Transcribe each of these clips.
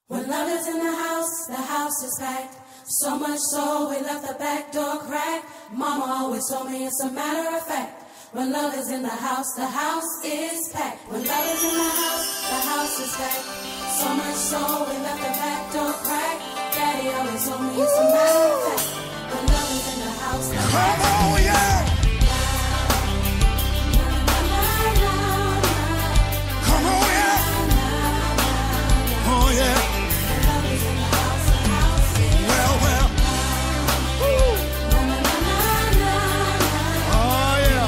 When love is in the house is packed. So much so we left the back door cracked. Mama always told me it's a matter of fact. When love is in the house is packed. When love is in the house is packed. So much so we left the back door cracked. Daddy always told me it's a matter of fact. When love is in the house, come on, yeah. Come on, yeah. Oh, yeah. Well, well. Oh, yeah.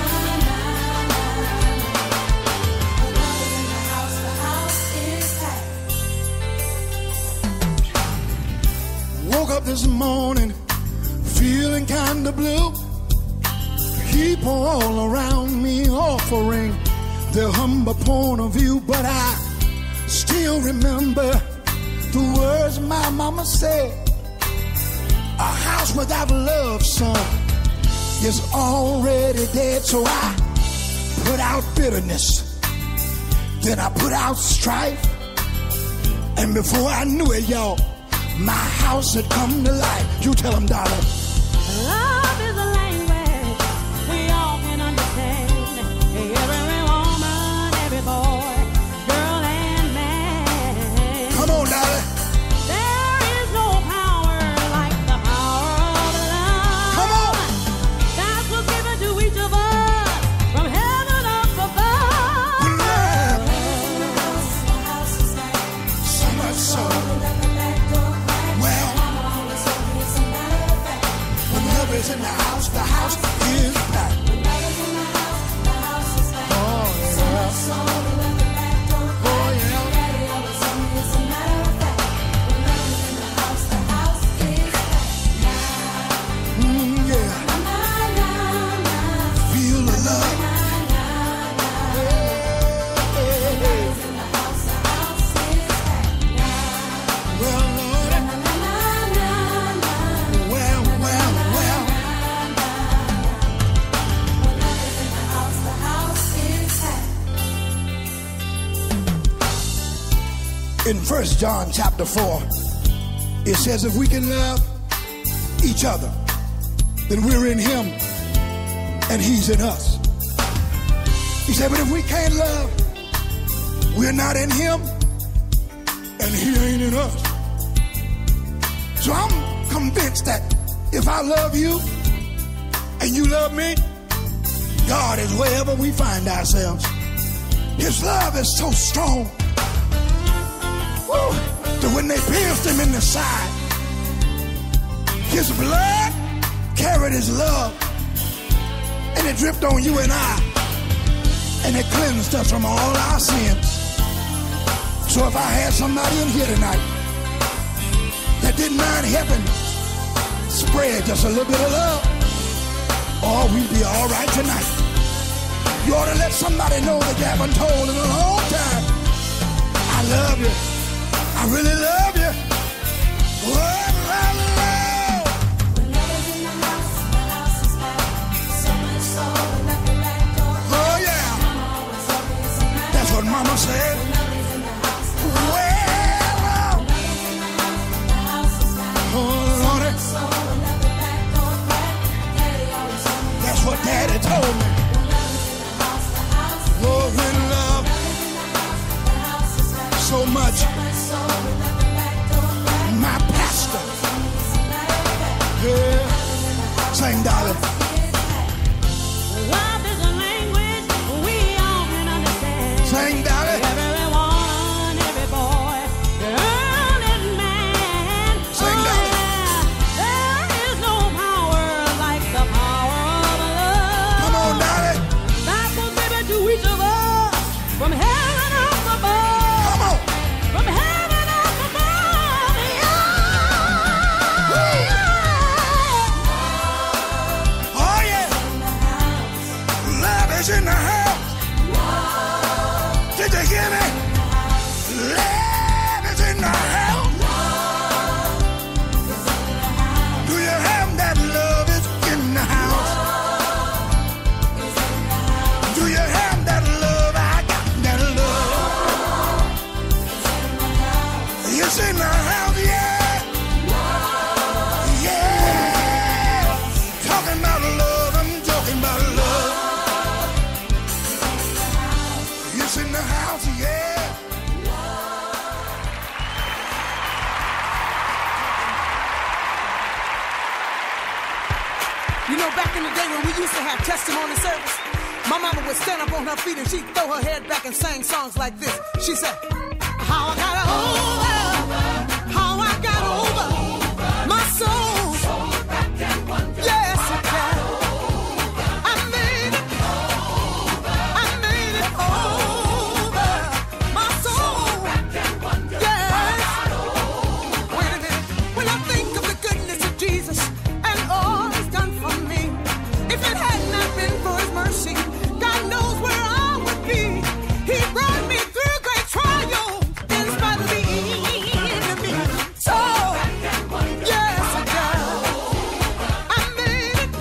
Woke up this morning feeling kinda blue. People all around me offering their humble point of view, but I still remember the words my mama said. A house without love, son, is already dead. So I put out bitterness, then I put out strife, and before I knew it, y'all, my house had come to life. You tell them, darling. Love is a language we all can understand. Every woman, every boy, girl and man. Come on, darling. There is no power like the power of love. Come on. That's what's given to each of us from heaven up above. Love. So much so. Well, when love is in the house is packed. Oh, yeah. Oh, yeah. Yeah. Feel the love. Well, Lord. Well. In 1 John chapter 4, it says if we can love each other, then we're in him and he's in us. He said, but if we can't love, we're not in him and he ain't in us. So I'm convinced that if I love you and you love me, God is wherever we find ourselves. His love is so strong. Woo, that when they pierced him in the side, his blood carried his love, and it dripped on you and I, and it cleansed us from all our sins. So if I had somebody in here tonight that didn't mind helping spread just a little bit of love, oh, we'd be all right tonight. You ought to let somebody know that you haven't told in a long time. I love you. I really love you. Oh, love. when love is in the house is packed. So much so we left the back door cracked. Oh, yeah. Mama always told me it's a matter That's what mama said. when love is in the house. Well, When love is in the house is packed. oh, Lordy. So we left the back door cracked. Daddy always told me That's what daddy told me. when love is in the house Oh, when love is packed. so much. So we left the back door cracked. My pastor. Told me it's a matter of fact. Yeah. Sing, darling. Love is a language we all can understand. Sing, darling. Every woman, every boy, girl and man. Sing, darling. There is no power like the power of love. Come on, darling. That's what's given to each of us from heaven up above. Come on. From heaven up above. Oh, yeah. Love is in the house. Did you hear me? Love is in the house. Do you have that love is in the house? Do you have that love? I got that love. It's It's in the house, yeah. Yeah. Talking about love, I'm talking about love. It's in the house, yeah. You know, back in the day when we used to have testimony service, my mama would stand up on her feet and she'd throw her head back and sing songs like this. She said, how I got over, how I got over my soul. Yes, I can. I made it over my soul. Yes. Wait a minute. When I think of the goodness of Jesus and all he's done for me, if it had not been for his mercy, God knows where I would be. He brought me through great trials in spite of the enemy. So, yes, I got. I made it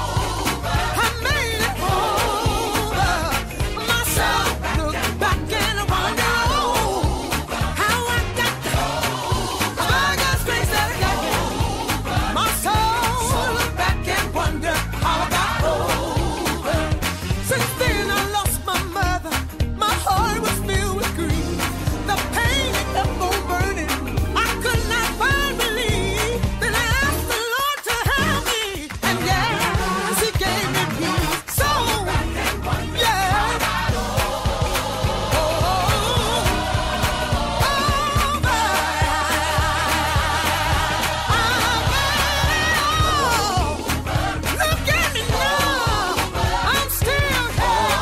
over myself. Look back and I wonder, how I got by God's grace that I got my soul. Look back and wonder how I got over. Since then I lost my mother. My heart was filled with grief. The pain it kept on burning. I could not find relief. Then I asked the Lord to help me, and yes, He gave me peace. So, yeah. Look at me now. I'm still here.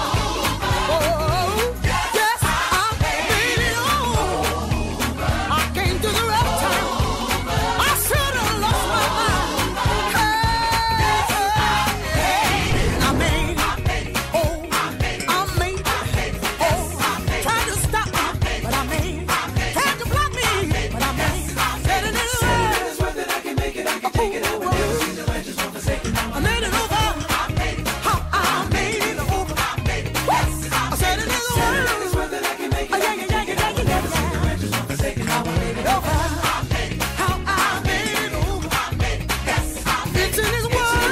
Yes, I made it on. I came through the rough time. I should have lost my mind. I made it. Tried to stop me, but I made it. Tried to block me, but I made it. Said it in the words. I made it over. How I made it over. I said it in the words. How I made it over. How I made it over. It's in His word.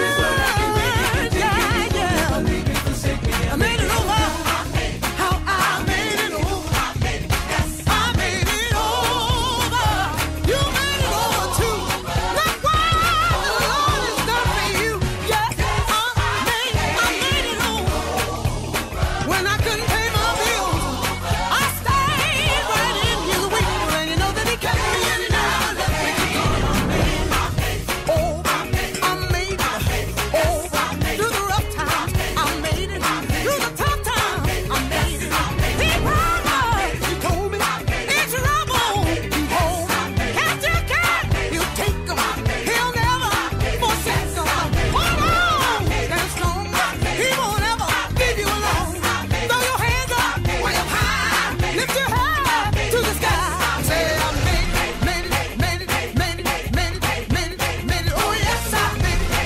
Yeah. I made it over. How I made it over. I made it over. You made it over too. That's why the Lord has done for you. Yes, I made it over. When I couldn't pay my bills, I stayed right in His will, and you know that He kept me and He never let me go. I made it over. Through the rough times, I made it. Through the tough times, I made it. He promised, He told me, it's trouble, you hold. Catch your cat, you take him. He'll never forsake them. Hold on, stand strong. He won't ever leave you alone. Throw your hands up way up high. Lift your head to the sky. Say, I made it. Oh, yes, I made it.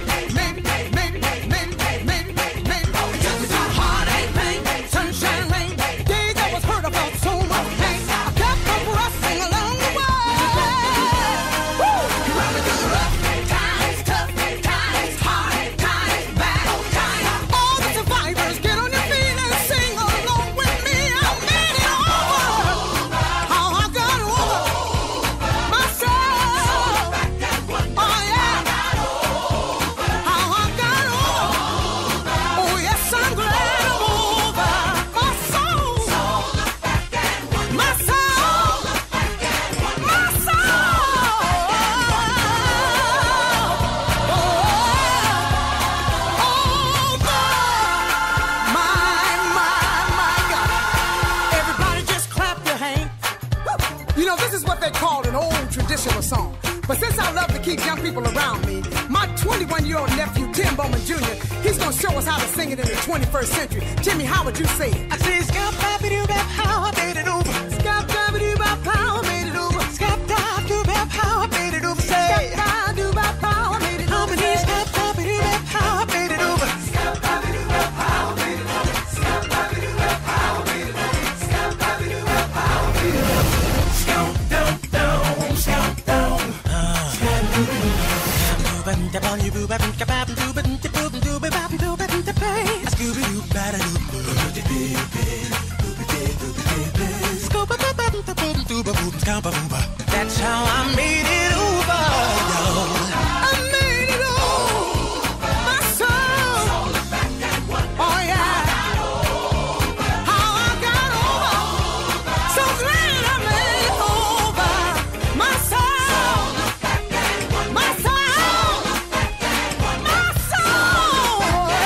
Took me through heartache, pain, sunshine, rain. Days I was hurt, I felt so much pain. I kept progressing along the way. Woo! You brought me through the rough times, tough times, hard times, bad times. All the survivors, get on your feet and sing along with me. I made it over. How I got over myself. Oh yeah. How I got over. Oh yes, I'm glad I'm over my soul. My soul. My my God. Everybody just clap your hands. You know, this is what they call an old traditional song. But since I love to keep young people around me, my 21-year-old nephew, Tim Bowman Jr., he's going to show us how to sing it in the 21st century. Timmy, how would you say it? I say, skap-bap-a-doo-bap, how I made it over. Skap-bap-a-doo-bap, how I made it over. Skap-bap-a-doo-bap, how I made it over. Say, skap-bap-a-doo-bap, how I made it over. How many skap-bap-a-doo-bap, how I made it over. Skap-bap-a-doo-bap, how I made it over. Skap-bap-a-doo-bap, how I made it over. Skap-bap-a-doo-bap, how I made it over. Skap-bap-a-doo-bap. That's how I made it over, y'all. I made it over, my soul. Oh yeah, how I got over. So glad I made it over, my soul, my soul, my soul.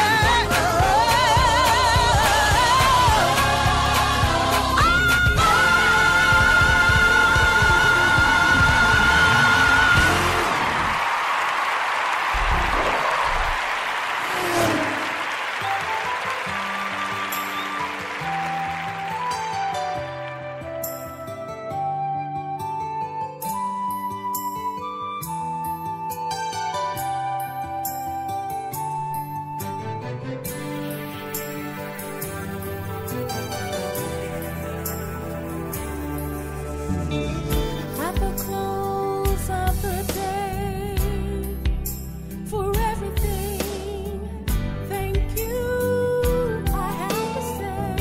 At the close of the day, for everything, thank you, I have to say.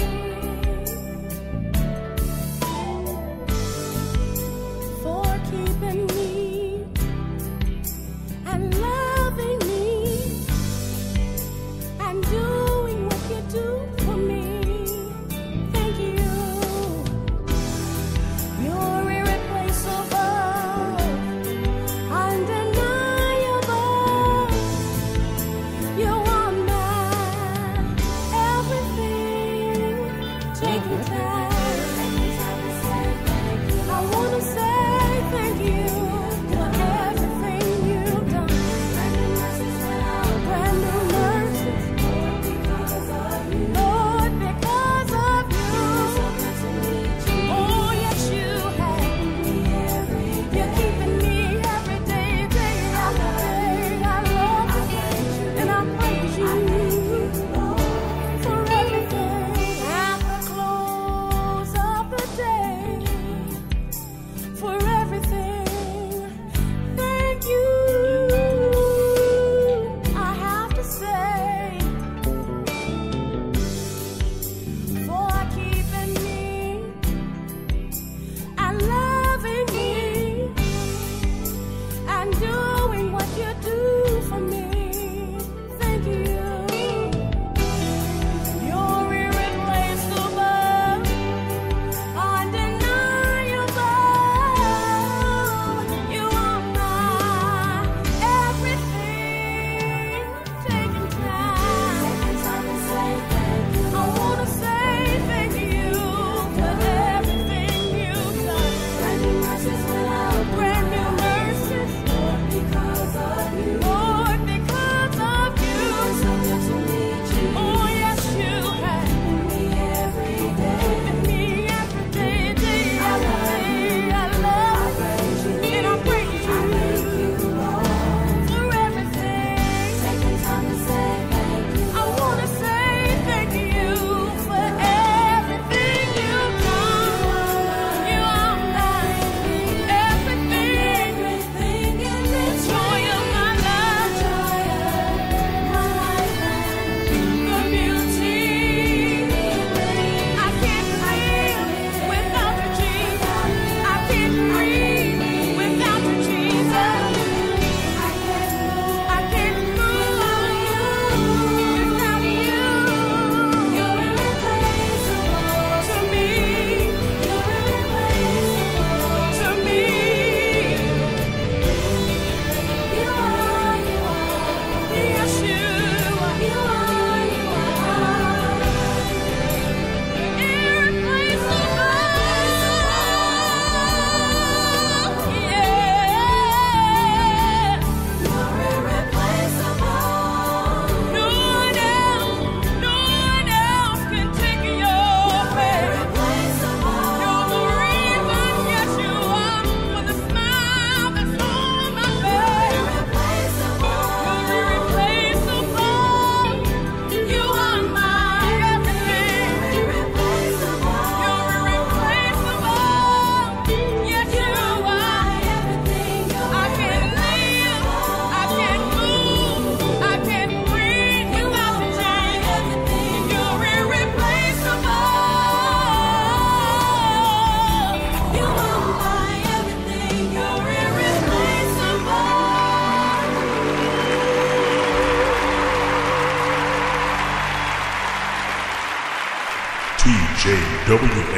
For keeping me and loving me and doing what you do for me. Thank you. You're irreplaceable.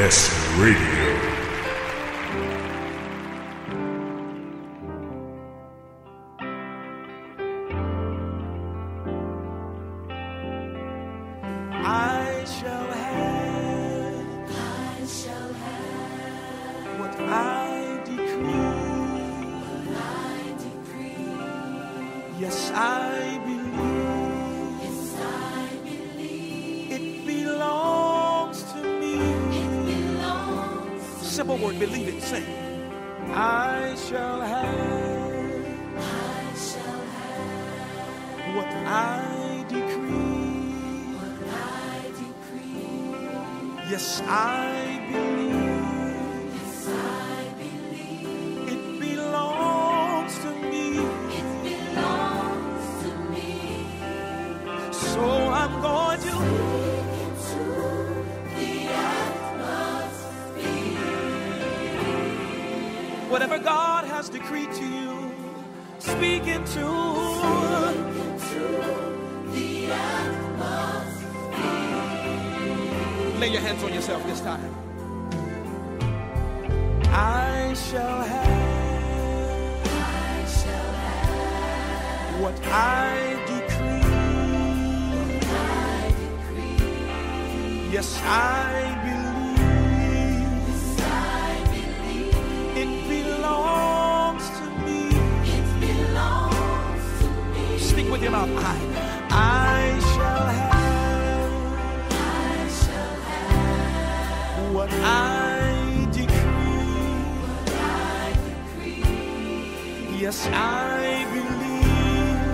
S Radio. I shall have what I decree. Yes, I believe. It belongs to me. Simple word, believe it, sing. I shall have what I decree. Yes, I believe. It belongs to me. So I'm going to whatever God has decreed to you, speak into the atmosphere. Lay your hands on yourself this time. I shall have what I decree. Yes, I believe. It belongs to me. Speak with your mouth. I shall have what I decree. Yes, I believe.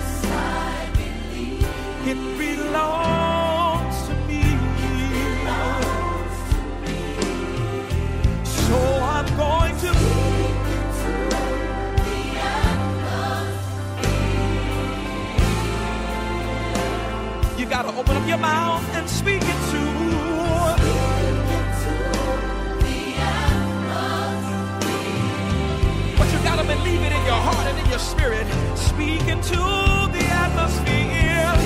It belongs to me. So I'm going to you got to open up your mouth and speak it to. But you got to believe it in your heart and in your spirit. Speak into the atmosphere.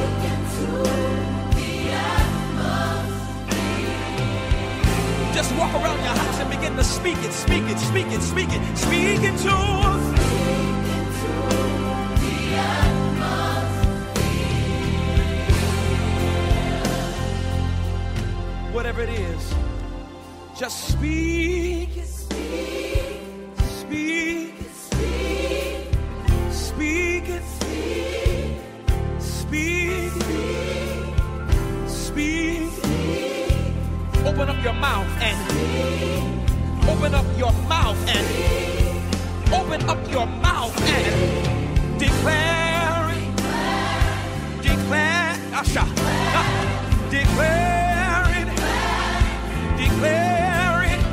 Just walk around your house and begin to speak it, speak it, speak it, speak it. Speak into the whatever it is, just speak it, speak it, speak it, speak it. Open up your mouth and open up your mouth and open up your mouth and declare it, declare, Asha, declare it, declare it,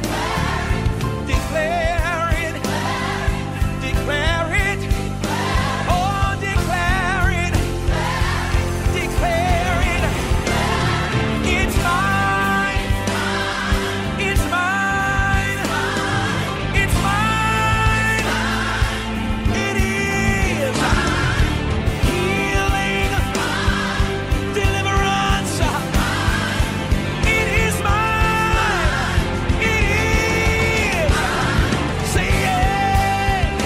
declare it, declare it, oh, declare it, declare it. It's mine, it's mine, it's mine. It is healing, deliverance. It is mine. It is. Say yes.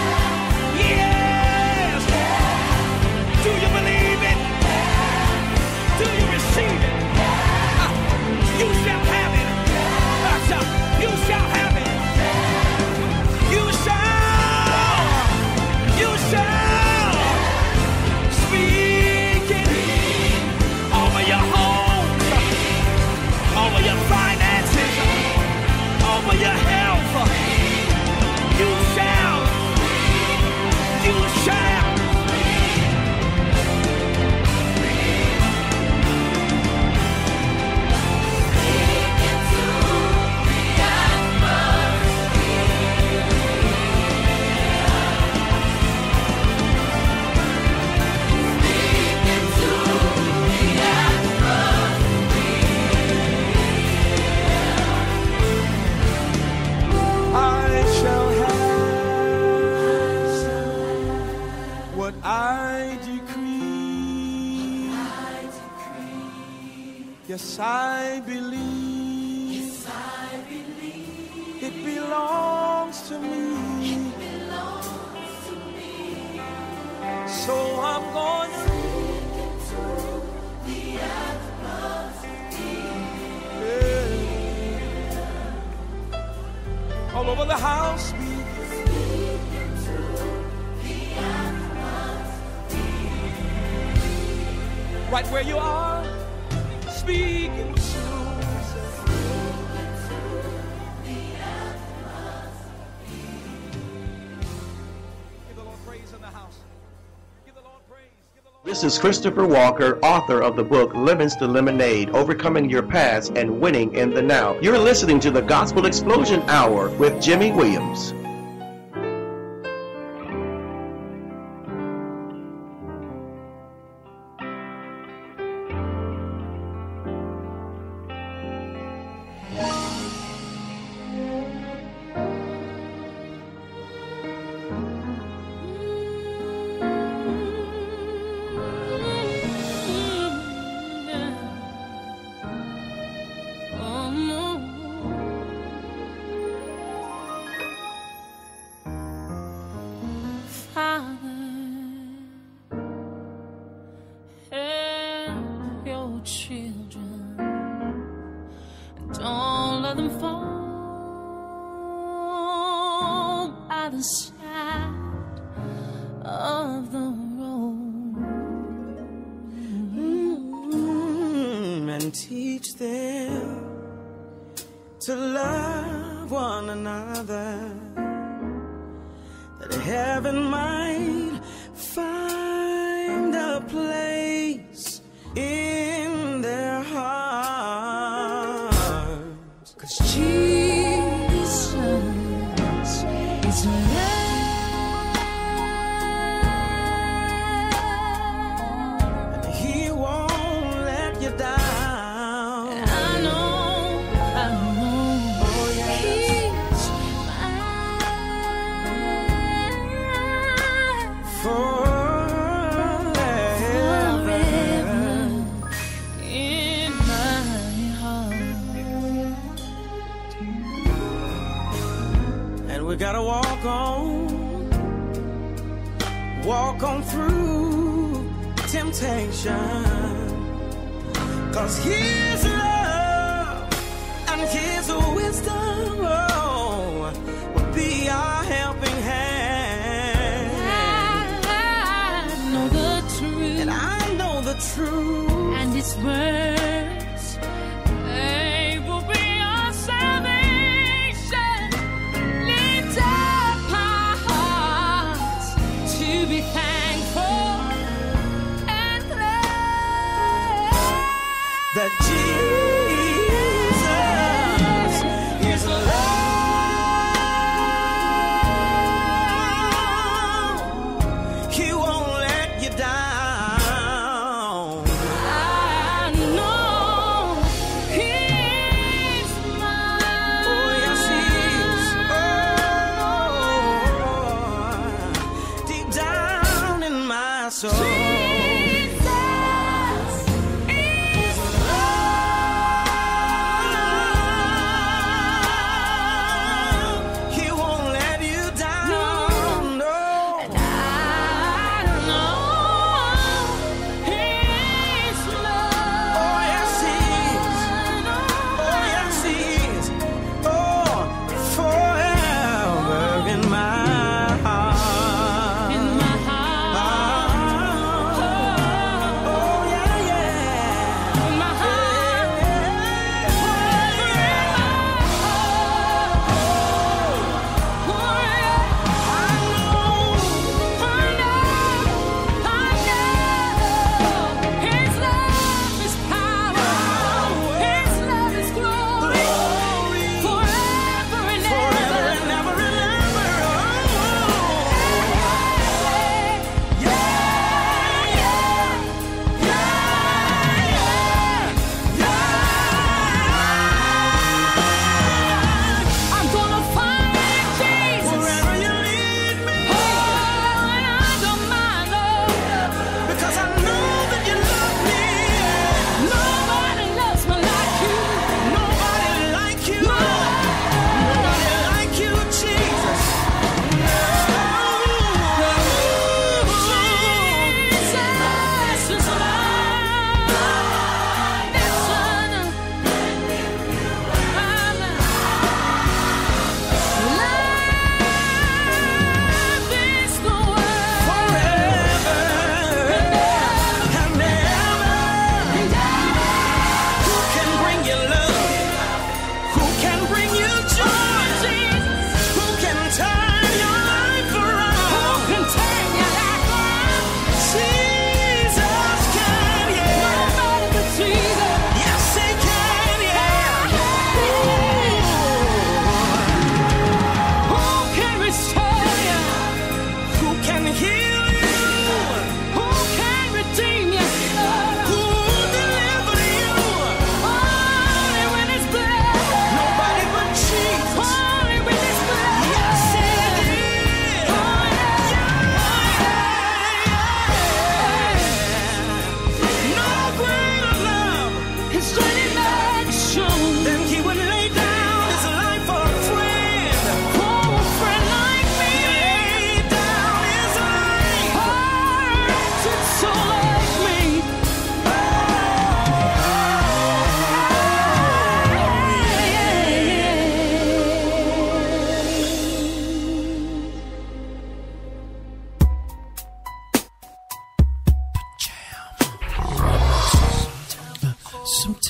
Yes. Do you believe it? Do you receive it? You shall have it. You shall have it. You shall speak it over your home, over your finances, over your health. You shall. I shall have what I decree. Yes, I believe. all over the house. Right where you are, speak into. Give the Lord praise in the house. Give the Lord praise. This is Christopher Walker, author of the book Livingston Lemonade, Overcoming Your Past and Winning in the Now. You're listening to the Gospel Explosion Hour with Jimmy Williams. Teach them to love one another, that heaven might find a place in their hearts. 'Cause Jesus is love. We gotta walk on through temptation, 'cause His love and His wisdom will be our helping hand. I know the truth, and I know the truth, and His words. That Jesus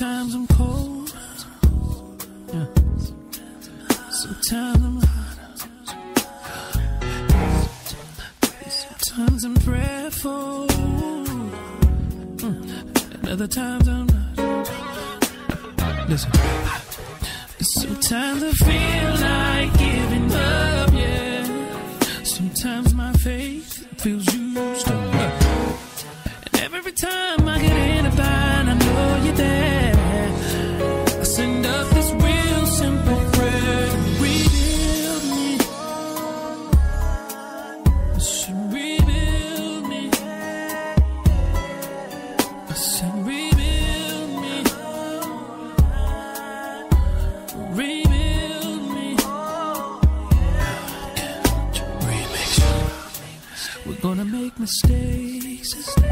Sometimes I'm cold, yeah. Sometimes I'm hot, sometimes I'm prayerful, and other times I'm not. Listen, sometimes I feel like giving up, yeah. Sometimes my faith feels used up, and every time I get in a bind, I know you're there. I send up this real simple prayer to rebuild me. I said rebuild me. I said rebuild me. Rebuild me. Remix. We're gonna make mistakes,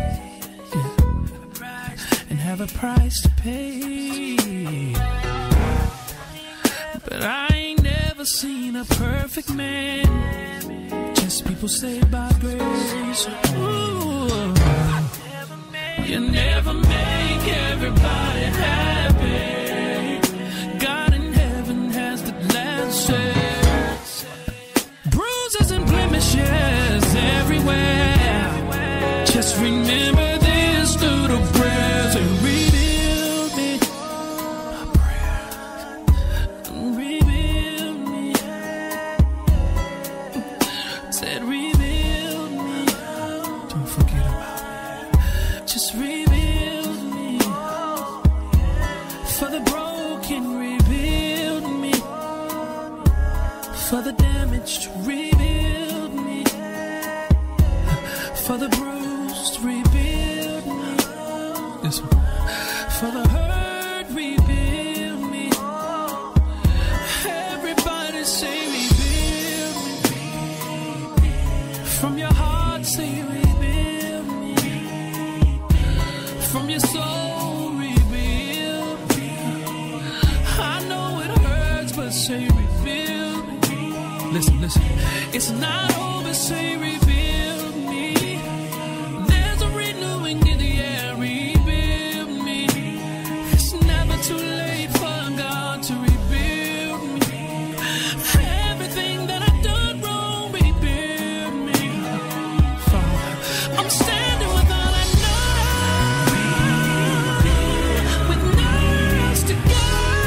yeah, and have a price to pay. But I ain't never seen a perfect man, just people saved by grace. Ooh. You never make everybody happy. God in heaven has the last say. Bruises and blemishes everywhere. Just remember this through the prayers and rebuild me. My prayer, rebuild me. Said rebuild me. Don't forget about me. Just rebuild me. For the broken, rebuild me. For the damaged, rebuild me. For the bruised, rebuild me. This one. For the hurt, rebuild me. Everybody say rebuild me. From your heart, say rebuild me. From your soul, rebuild me. I know it hurts, but say rebuild me. Listen, listen. It's not over, say rebuild me. There's a renewing in the air, rebuild me. It's never too late for God to rebuild me. Everything that I've done wrong, rebuild me. Father, I'm standing with all I know, with nowhere else to go.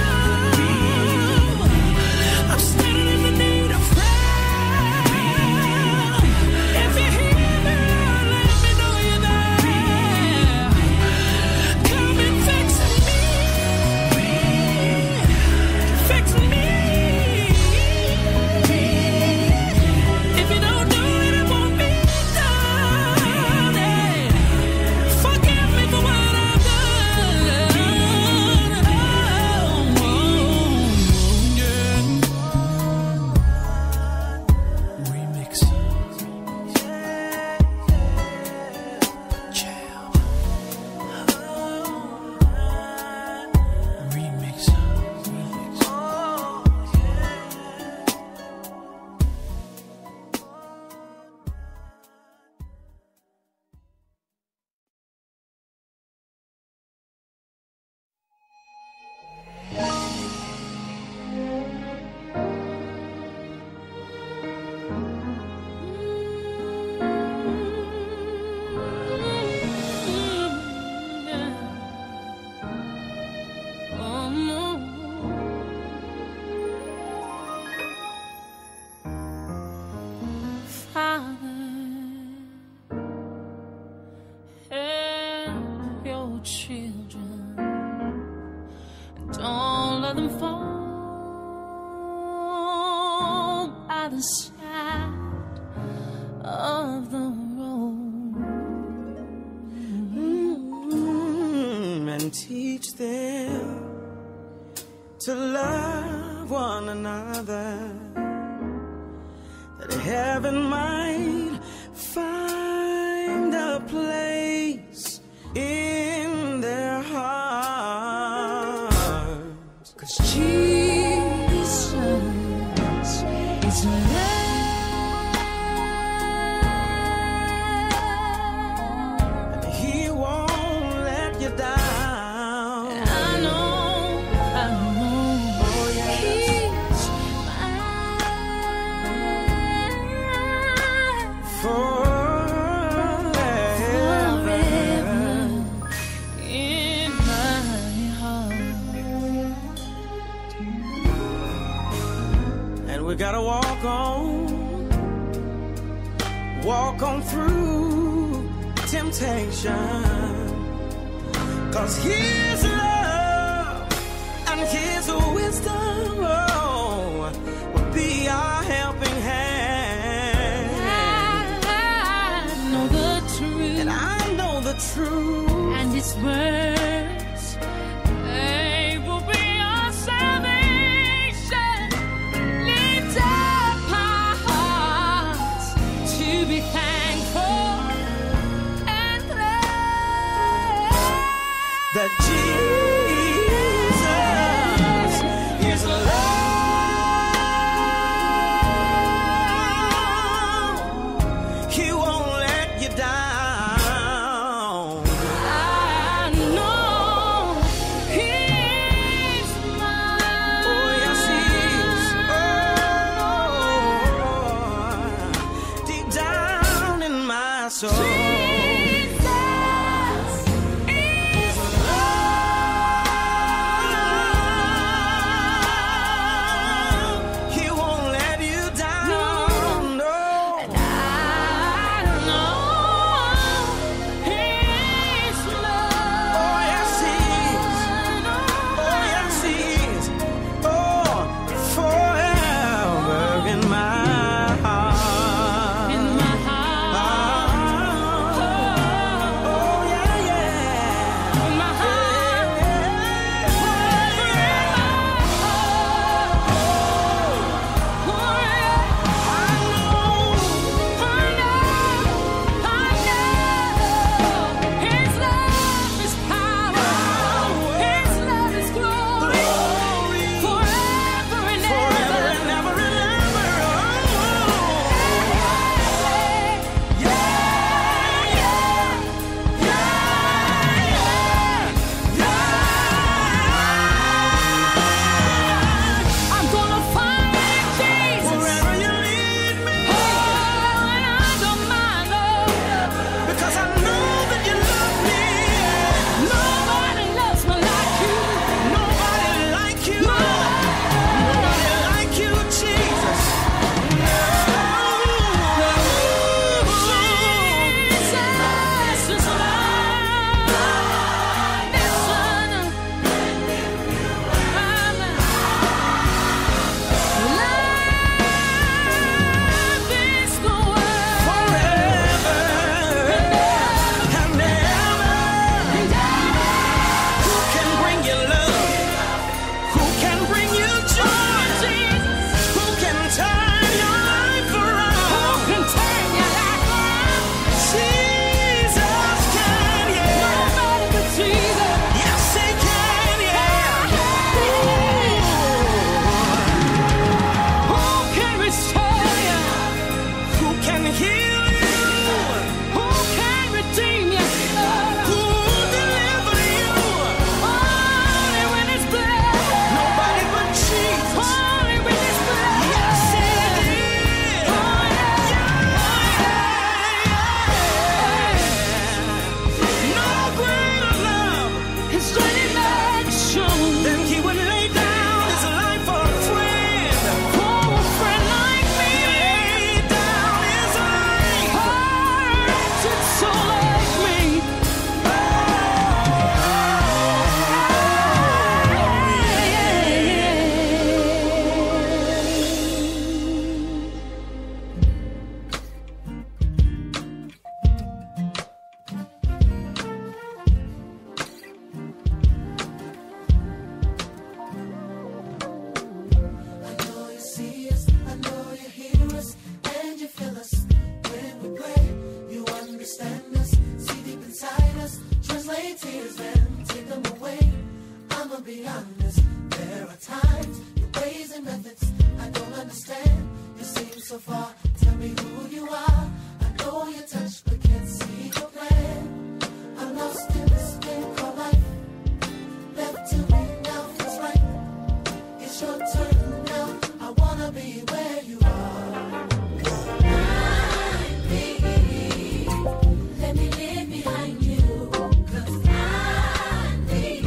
I'm standing in the need of prayer. If you hear me, let me know you're there. Come and fix me. Fix me. If you don't do it, it won't be done. Forgive me for what I've done. Yeah. Remix. Jam. Remix. Father, help your children. Don't let them fall by the side of the road. And teach them to love one another, that heaven might find a place in their hearts. 'Cause Jesus is love. He won't let you down. I know we gotta walk on through temptation. 'Cause His love and His wisdom will be our helping hand. I know the truth, and I know the truth, and His words, they will be our salvation. Lift up our hearts to be thankful and glad that Jesus is love. He won't let you down. I know He's mine. Oh, yes, He is. Oh, deep down in my soul.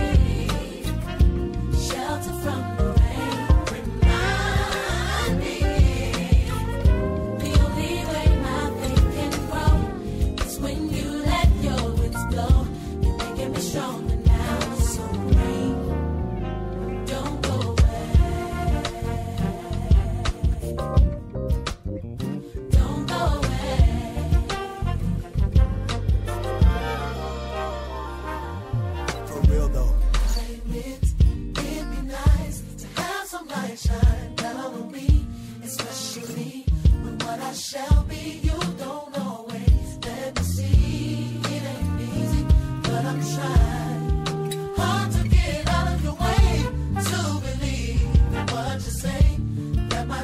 Shelter from the rain, remind me.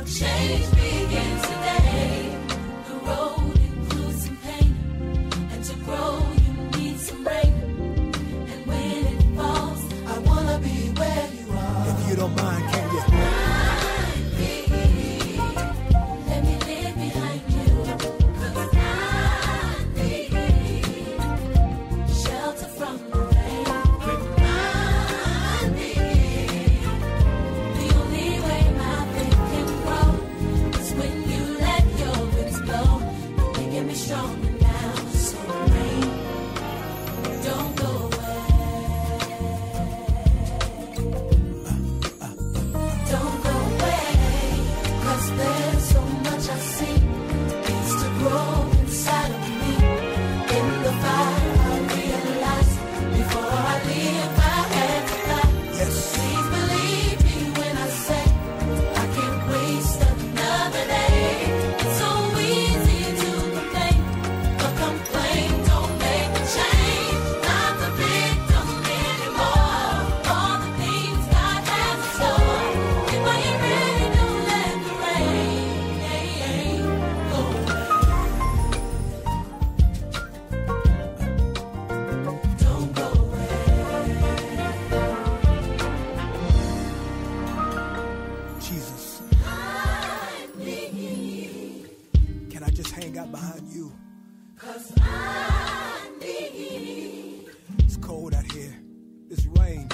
Change begins today. The road includes some pain, and to grow you need some rain. And when it falls, I wanna be where you are. If you don't mind, can you? Let me live behind you, 'cause I need shelter from the rain. Remind me the only way my faith can grow is when you let your winds blow. You're making me stronger now, so rain, don't go away. Don't go away, 'cause there's so much I see needs to grow inside of me. In the fire I realize before I leave my head to fly. Yes. Please believe me when I say I can't waste another day. It's so easy to complain, but complain don't make a change. Not the victim anymore. All the things God has in store. If I ain't ready, don't let the rain go away. Don't go away. Jesus, I need, can I just hang out behind you? 'cause I need, It's cold out here. It's rain.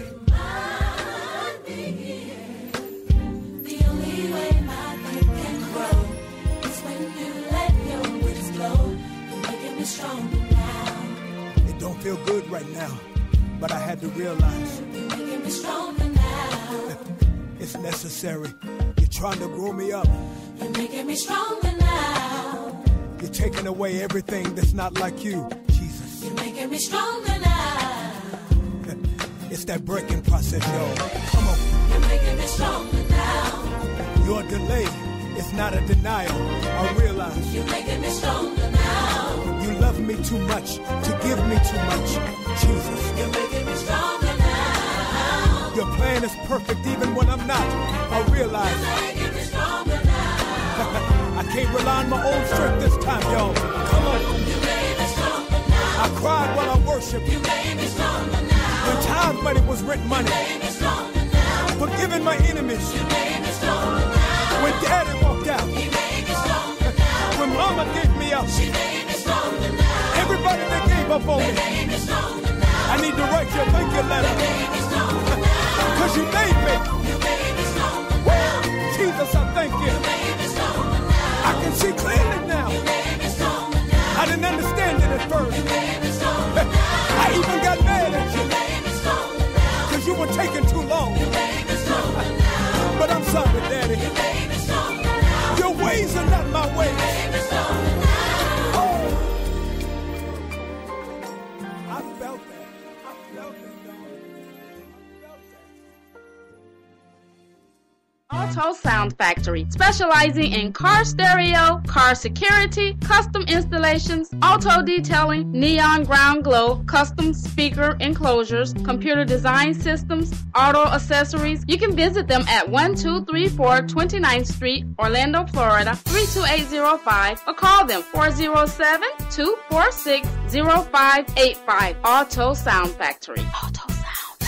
the only way my faith can grow is when you let your winds blow. You're making me stronger now. It don't feel good right now, but I had to realize You're making me stronger now. it's necessary. You're trying to grow me up. You're making me stronger now. You're taking away everything that's not like you, Jesus. You're making me stronger now. It's that breaking process, y'all. Come on. You're making me stronger now. Your delay is not a denial. I realize You're making me stronger now. you love me too much to give me too much, Jesus. You're making me stronger now. Your plan is perfect even when I'm not. I realize Making me stronger now. I can't rely on my own strength this time, y'all. Come on. You made me stronger now. I cried while I worshiped. You made me stronger now. When tithe money was rent money. Made me stronger now. Forgiving my enemies. You made me stronger now. When daddy walked out. He made me stronger now. When mama gave me up. She made me stronger now. Everybody that gave up on me. Made me stronger now. I need to write you a thank you letter. Made me stronger now. Cause you made me. You made me stronger Woo! now. Jesus, I thank you. Made me stronger now. I can see clearly now. Made me stronger now. I didn't understand it at first. Made me stronger now. I even got mad at you. Made me stronger now. Cause you were taking too long. Made me stronger now. But I'm sorry, Daddy. Made me stronger now. Your ways are not my ways. Made me stronger now. I felt that. I felt it, dog. I felt that. Auto Sound Factory, specializing in car stereo, car security, custom installations, auto detailing, neon ground glow, custom speaker enclosures, computer design systems, auto accessories. You can visit them at 1234 29th Street, Orlando, Florida 32805, or call them 407-246-0585. Auto Sound Factory. Auto Sound Factory.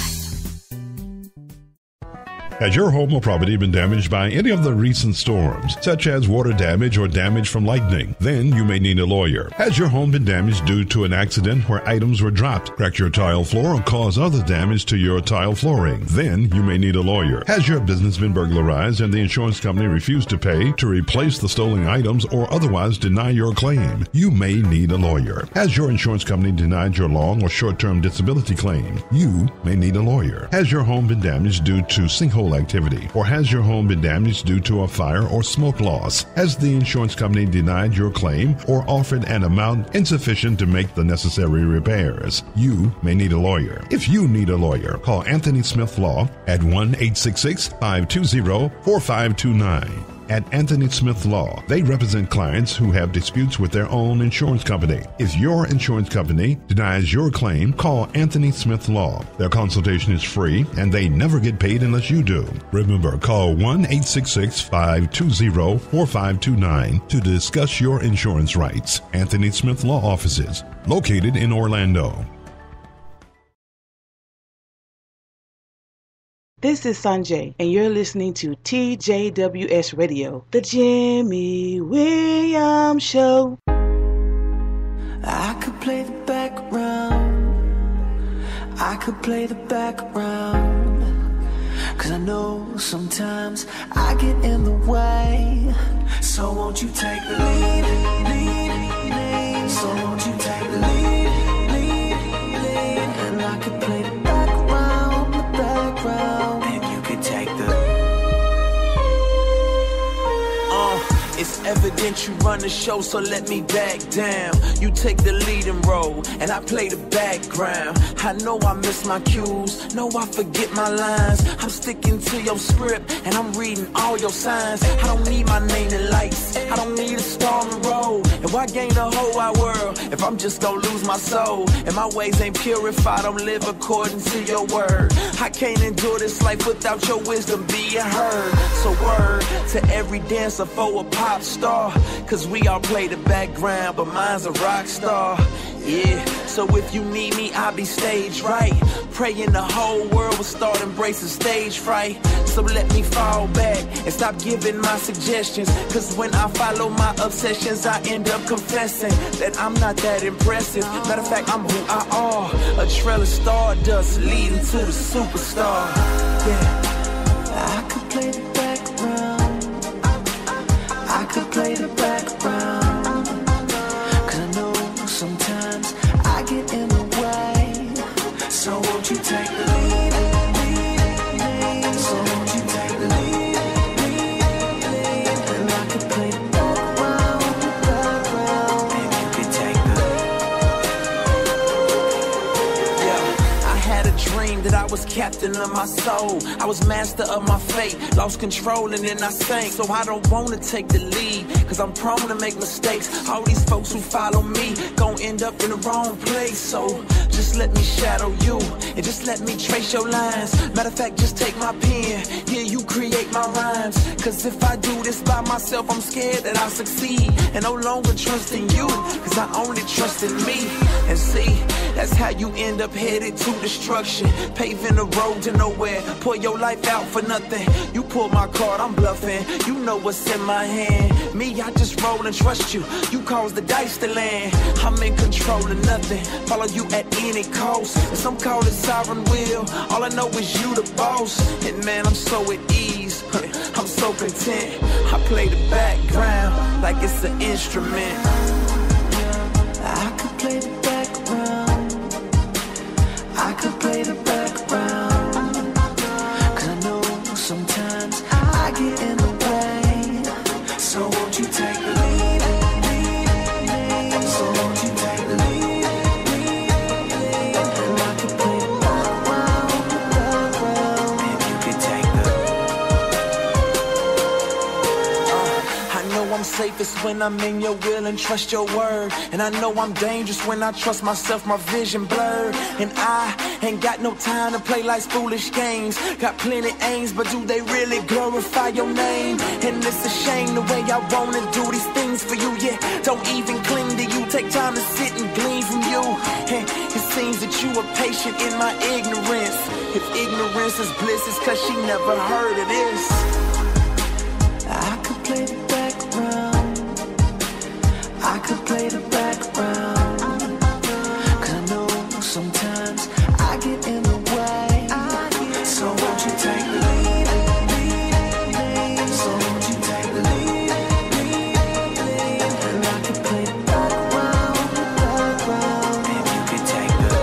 Has your home or property been damaged by any of the recent storms, such as water damage or damage from lightning? Then you may need a lawyer. Has your home been damaged due to an accident where items were dropped, cracked your tile floor, or caused other damage to your tile flooring? Then you may need a lawyer. Has your business been burglarized and the insurance company refused to pay to replace the stolen items or otherwise deny your claim? You may need a lawyer. Has your insurance company denied your long or short-term disability claim? You may need a lawyer. Has your home been damaged due to sinkhole activity, or has your home been damaged due to a fire or smoke loss? Has the insurance company denied your claim or offered an amount insufficient to make the necessary repairs? You may need a lawyer. If you need a lawyer, call Anthony Smith Law at 1-866-520-4529. at Anthony Smith Law. They represent clients who have disputes with their own insurance company. If your insurance company denies your claim, call Anthony Smith Law. Their consultation is free, and they never get paid unless you do. Remember, call 1-866-520-4529 to discuss your insurance rights. Anthony Smith Law Offices, located in Orlando. This is Sanjay, and you're listening to TJWS Radio, the Jimmy Williams Show. I could play the background. I could play the background. 'Cause I know sometimes I get in the way. So won't you take the lead, lead. So won't you take the lead, lead. And I could play the background, and you could take the. It's evident you run the show, so let me back down. You take the leading role, and I play the background. I know I miss my cues, know I forget my lines. I'm sticking to your script, and I'm reading all your signs. I don't need my name in lights, I don't need a star on the road. And why gain the whole wide world if I'm just gonna lose my soul? And my ways ain't pure if I don't live according to your word. I can't endure this life without your wisdom being heard. So word to every dancer for a pop star, 'cause we all play the background, but mine's a rock star. Yeah, so if you need me, I'll be stage right. Praying the whole world will start embracing stage fright. So let me fall back and stop giving my suggestions, 'cause when I follow my obsessions, I end up confessing that I'm not that impressive. Matter of fact, I'm who I are, a trail of stardust leading to the superstar. Yeah, I could play the background. I could play the background, 'cause I know sometimes I get in the way. So won't you take the lead, lead. So won't you take the lead, lead. And I could play the background, and you could take the. Yeah, I had a dream that I was captain of my soul. I was master of my fate, lost control and then I sank. So I don't wanna take the lead, 'cause I'm prone to make mistakes. All these folks who follow me gon' end up in the wrong place. So just let me shadow you, and just let me trace your lines. Matter of fact, just take my pen, here you create my rhymes. 'Cause if I do this by myself, I'm scared that I'll succeed, and no longer trust in you, 'cause I only trust in me. And see, that's how you end up headed to destruction, paving the road to nowhere. Pour your life out for nothing. You pull my card, I'm bluffing. You know what's in my hand. Me, I just roll and trust you. You cause the dice to land. I'm in control of nothing. Follow you at any cost. Some call it sovereign will. All I know is you the boss. And man, I'm so at ease. I'm so content. I play the background like it's an instrument. I could play the background. I could play the background, 'cause I know sometimes I get in the way. So won't you take the lead, lead. So won't you take the lead, lead. And I could play the background, and you could take the. I know I'm safest when I'm in your will and trust your word. And I know I'm dangerous when I trust myself, my vision blurred. And I ain't got no time to play life's foolish games. Got plenty aims, but do they really glorify your name? And it's a shame the way I wanna do these things for you. Yeah, don't even cling to you, take time to sit and glean from you. And it seems that you are patient in my ignorance. If ignorance is bliss, it's 'cause she never heard of this. I could play the background. I could play the background, 'cause I know sometimes I get in the way. So won't you take the lead, lead. So won't you take the lead, lead. And I could play the background, and you could take the.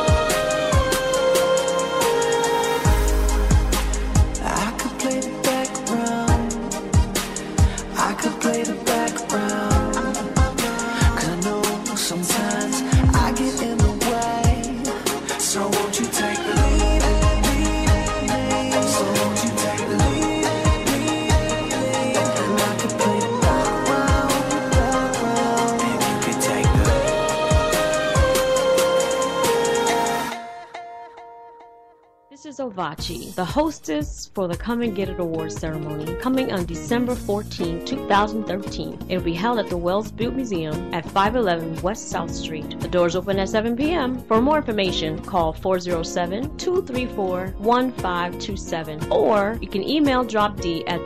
I could play the background. Vachi, the hostess for the Come and Get It Awards ceremony, coming on December 14, 2013. It will be held at the Wells Butte Museum at 511 West South Street. The doors open at 7 p.m. For more information, call 407-234-1527, or you can email Drop D at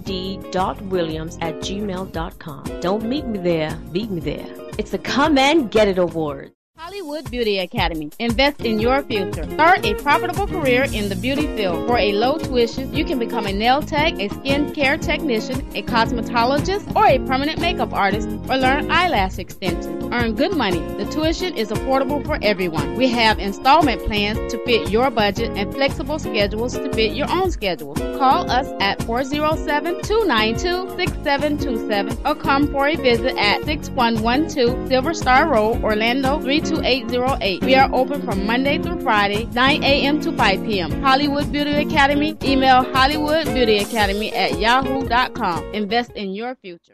dropd.williams@gmail.com. Don't meet me there, beat me there. It's the Come and Get It Award. Hollywood Beauty Academy. Invest in your future. Start a profitable career in the beauty field. For a low tuition, you can become a nail tech, a skin care technician, a cosmetologist, or a permanent makeup artist, or learn eyelash extension. Earn good money. The tuition is affordable for everyone. We have installment plans to fit your budget and flexible schedules to fit your own schedule. Call us at 407-292-6727 or come for a visit at 6112 Silver Star Road, Orlando 32808. We are open from Monday through Friday, 9 a.m. to 5 p.m. Hollywood Beauty Academy. Email hollywoodbeautyacademy@yahoo.com. Invest in your future.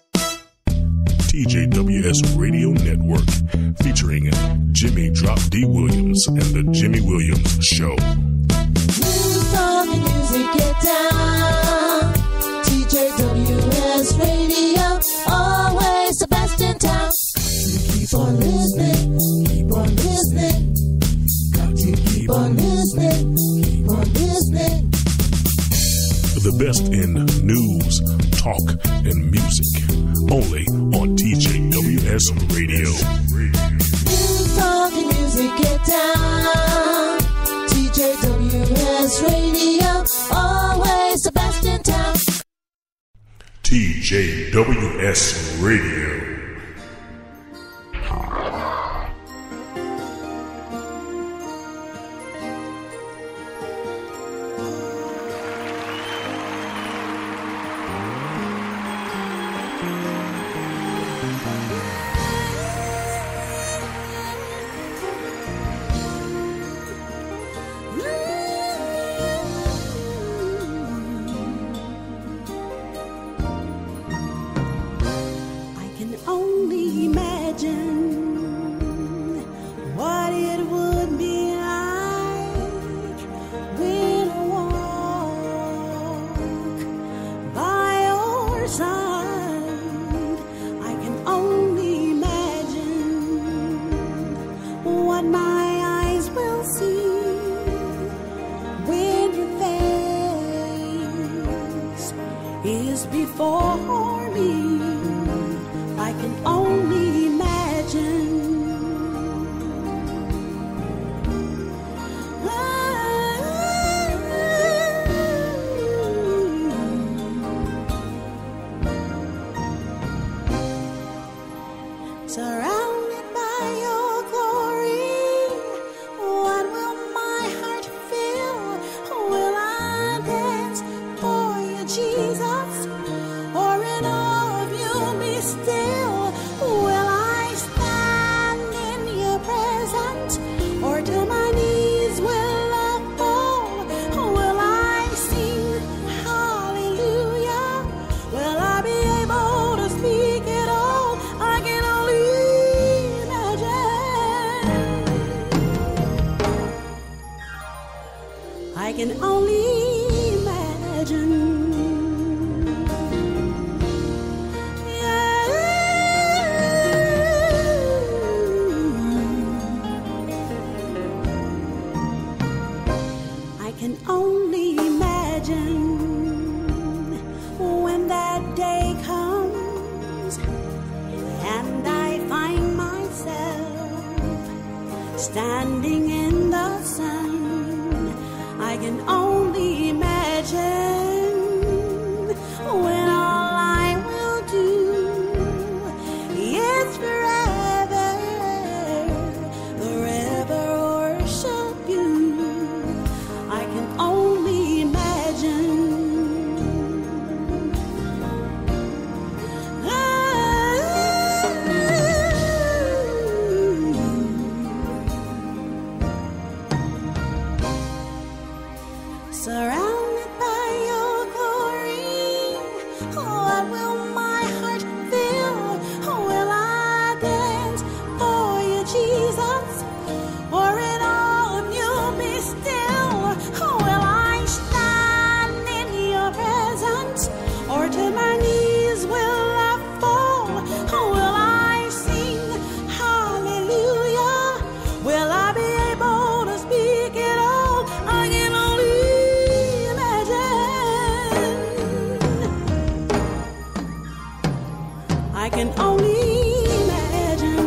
TJWS Radio Network, featuring Jimmy Drop D. Williams and the Jimmy Williams Show. News, talk, and music, get down. TJWS Radio, always the best in town. Keep on listening, keep on listening. Got to keep on listening, keep on listening. The best in news, talk, and music. Only on TJWS Radio. News, talk, and music, get down. TJWS Radio, always the best in town. TJWS Radio. Standing in the sun, I can only imagine when all I will do is forever worship you. I can only imagine. I can only imagine.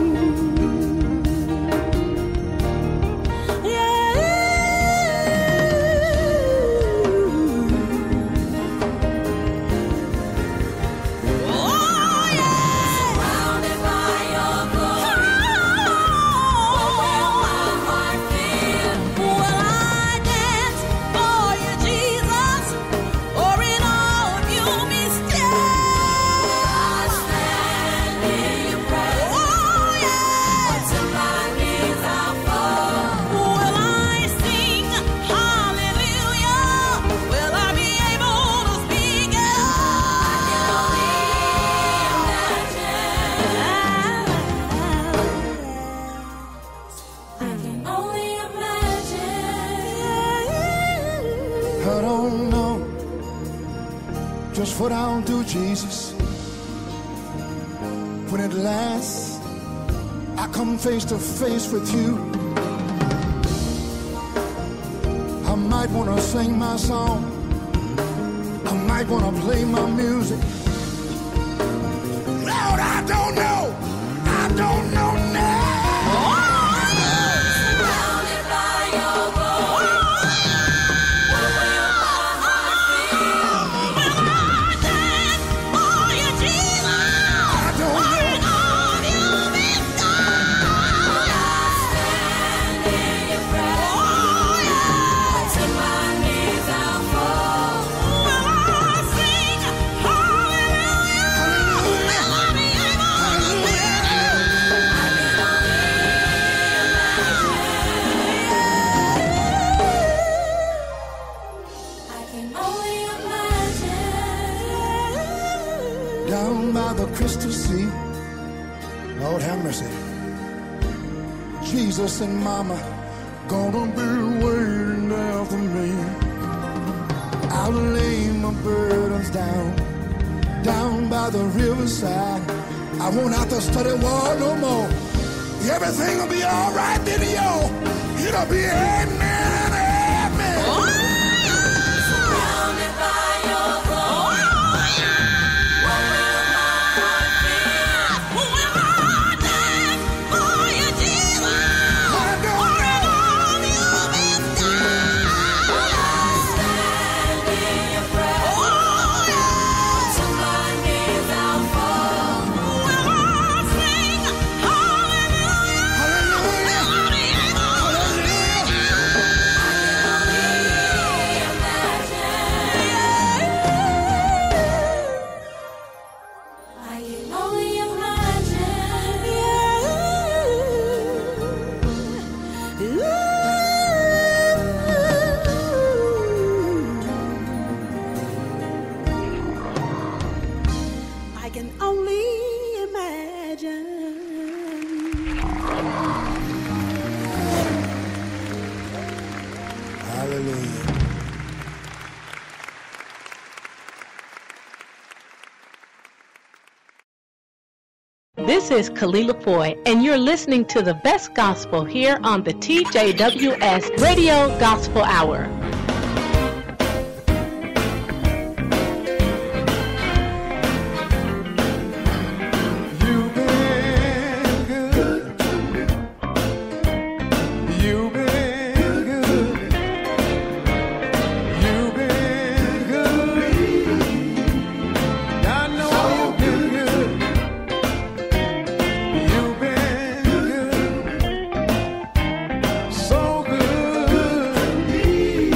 Just what I'll do, Jesus, when at last I come face to face with you. I might want to sing my song, I might want to play my music. Lord, I don't know now. Down by the crystal sea, Lord have mercy, Jesus and Mama gonna be waiting there for me. I'll lay my burdens down by the riverside. I won't have to study war no more. Everything will be all right, then it'll be amen, amen. Surrounded by your glory. This is Kalila Foy, and you're listening to the best gospel here on the TJWS Radio Gospel Hour. So good.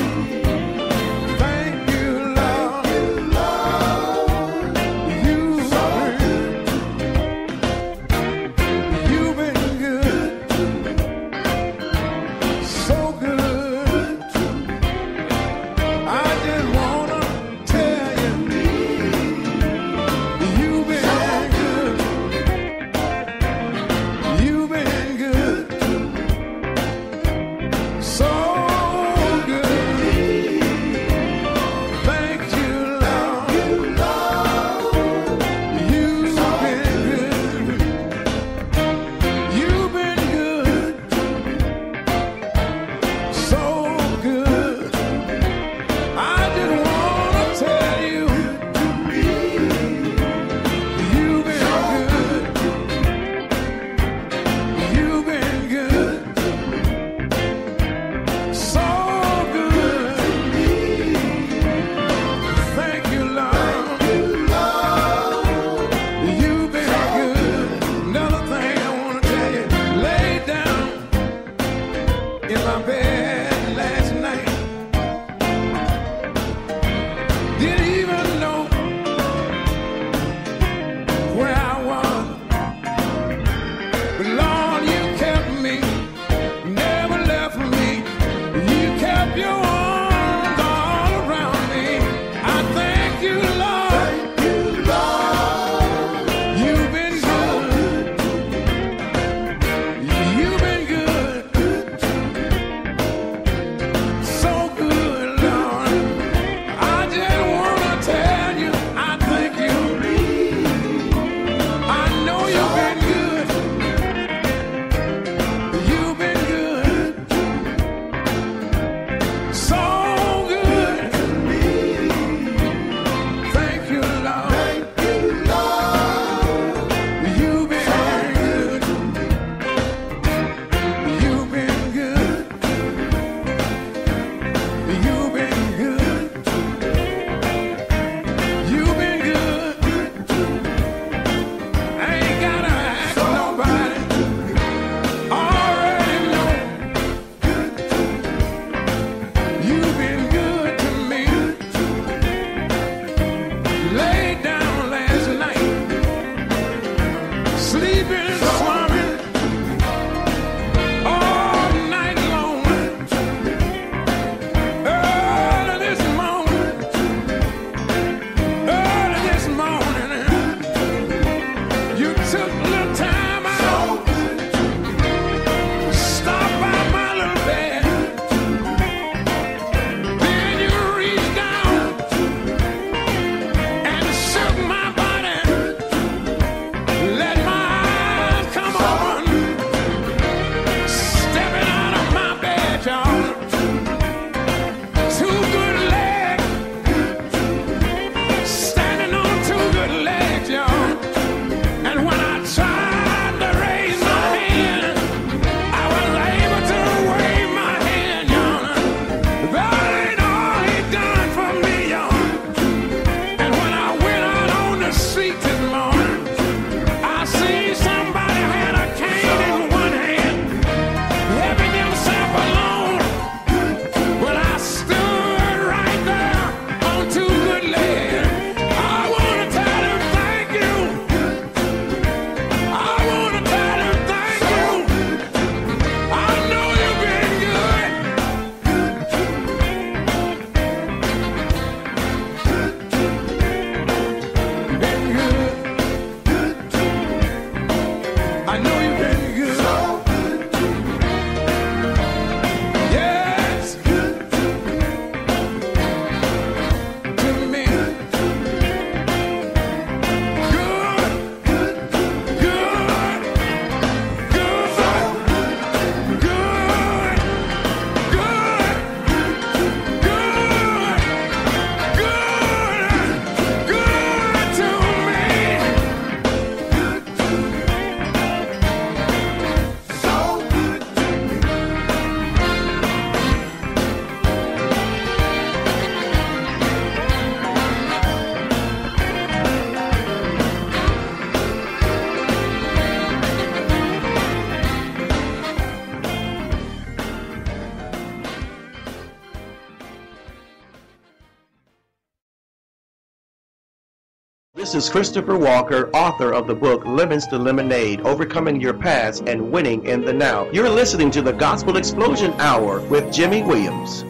This is Christopher Walker, author of the book Lemons to Lemonade, Overcoming Your Past and Winning in the Now. You're listening to the Gospel Explosion Hour with Jimmy Williams.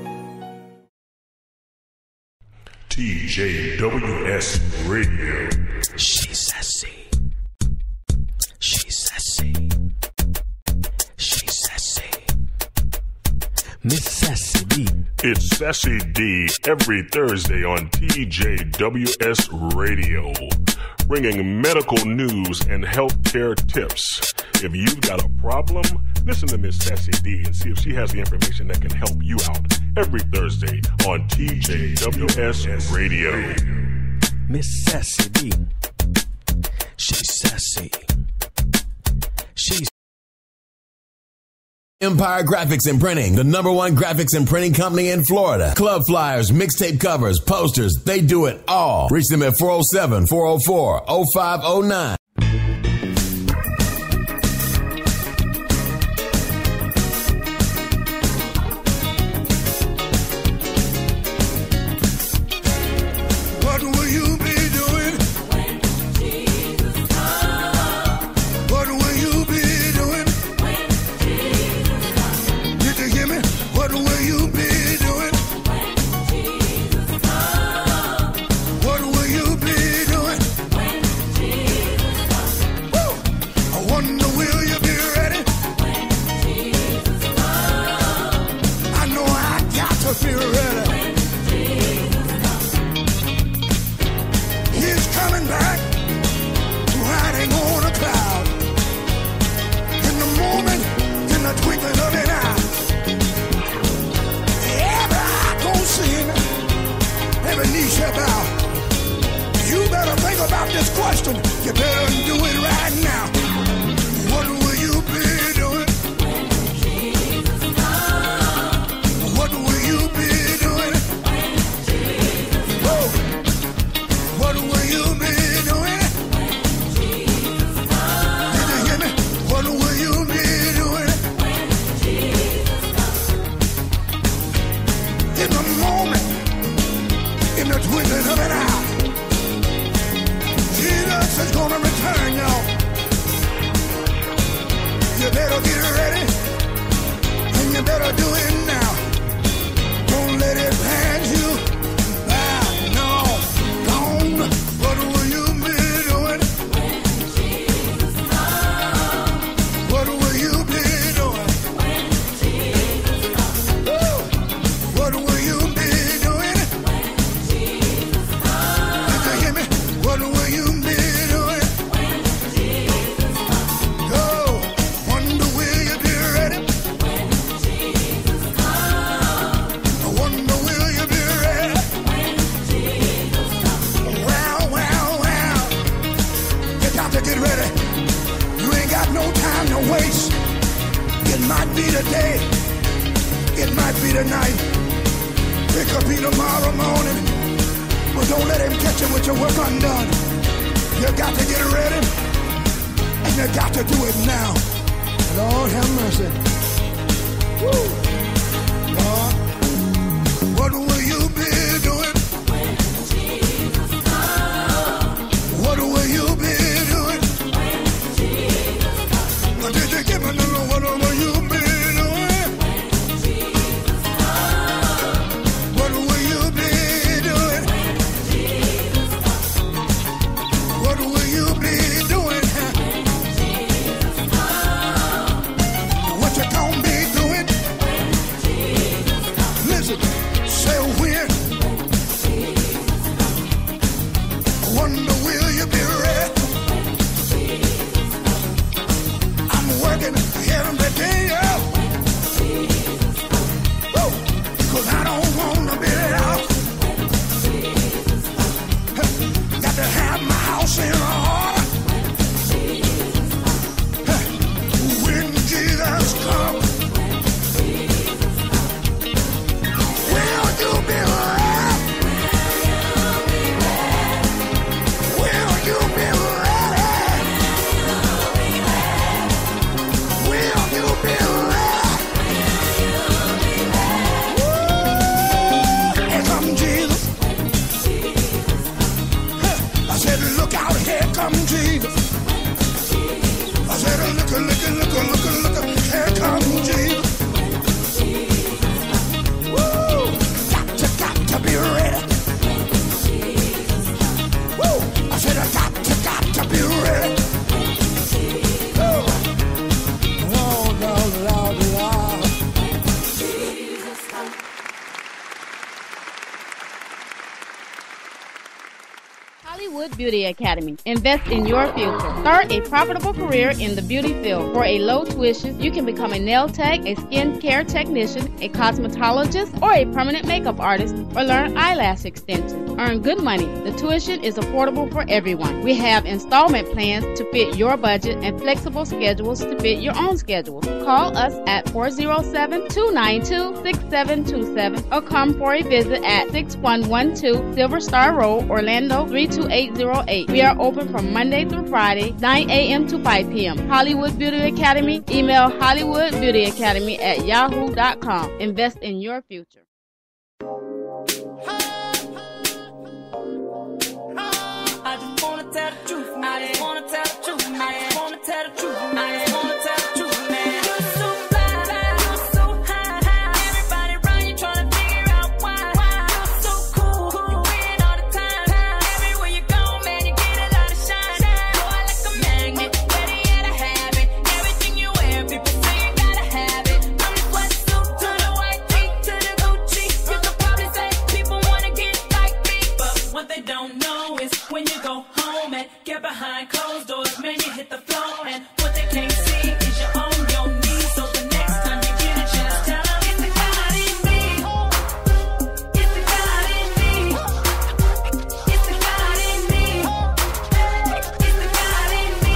TJWS Radio. She's sassy. She's sassy. She's sassy. Miss Sassy D. It's Sassy D every Thursday on TJWS Radio, bringing medical news and healthcare tips. If you've got a problem, listen to Miss Sassy D and see if she has the information that can help you out every Thursday on TJWS Radio. Miss Sassy D. She's sassy. She's Empire Graphics and Printing, the #1 graphics and printing company in Florida. Club flyers, mixtape covers, posters, they do it all. Reach them at 407-404-0509. What will you be doing when Jesus comes? What will you be doing when Jesus comes? Did you hear me? What will you be doing when Jesus comes? What will you be doing when Jesus comes? Woo! I wonder, will you be ready when Jesus comes? I know I got to be ready. He's coming back, riding on a cloud. In the moment, in the twinkling of an eye. Every eye gonna see him, every knee shall bow. You better think about this question. You better do it right now. What will you be doing when Jesus comes? What will you be doing when Jesus comes? What will you be doing when Jesus comes? Did you hear me? What will you be doing when Jesus comes? In the moment, in the twinkling of an eye, Jesus is gonna return, y'all. You better get ready, and you better do it now. Don't let it pass you by. No, don't. What will you be doing when Jesus comes? What will you be doing when Jesus comes? What will you be doing when Jesus comes? Did you hear me? What will you be doing when Jesus comes? Go. Wonder, will you be ready when Jesus comes? I wonder, will you be ready when Jesus comes? Well, you got to get ready. You ain't got no time to waste. It might be today, it might be tonight, it could be tomorrow morning. But don't let him catch you with your work undone. You got to get ready, and you got to do it now. Lord have mercy. Woo. Lord, what will you be doing when Jesus comes? What will you be doing when Jesus comes? Did you give me the what will you be doing when Jesus comes? What will you be doing when Jesus comes? What will you be doing when Jesus comes? What you gonna be doing when Jesus. I said, look, here comes Jesus. Woo! Got to be ready. Woo! I said, I got to be ready. Woo! Lord. Hollywood Beauty Academy. Invest in your future. Start a profitable career in the beauty field. For a low tuition, you can become a nail tech, a skin care technician, a cosmetologist, or a permanent makeup artist, or learn eyelash extensions. Earn good money. The tuition is affordable for everyone. We have installment plans to fit your budget and flexible schedules to fit your own schedule. Call us at 407-292-6727 or come for a visit at 6112 Silver Star Road, Orlando 32808. We are open from Monday through Friday, 9 a.m. to 5 p.m. Hollywood Beauty Academy. Email hollywoodbeautyacademy@yahoo.com. Invest in your future. I just wanna tell the truth, man. I just wanna tell the truth, man. I just wanna tell the truth, man. I just wanna tell the truth, man. You're so fly, you're so high. Everybody around you tryna figure out why. You're so cool, you win all the time. Everywhere you go, man, you get a lot of shine. Boy, like a magnet, ready and a habit. Everything you wear, people say you gotta have it. From the sweatsuit to the white tee to the Gucci, you could probably say people wanna get like me, but what they don't know is when you go home and get behind closed doors, man, you hit the floor, and what they can't see is you're on your knees. So the next time you get a chance, tell them it's the God in me. It's the God in me. It's the God in me. It's the God in me.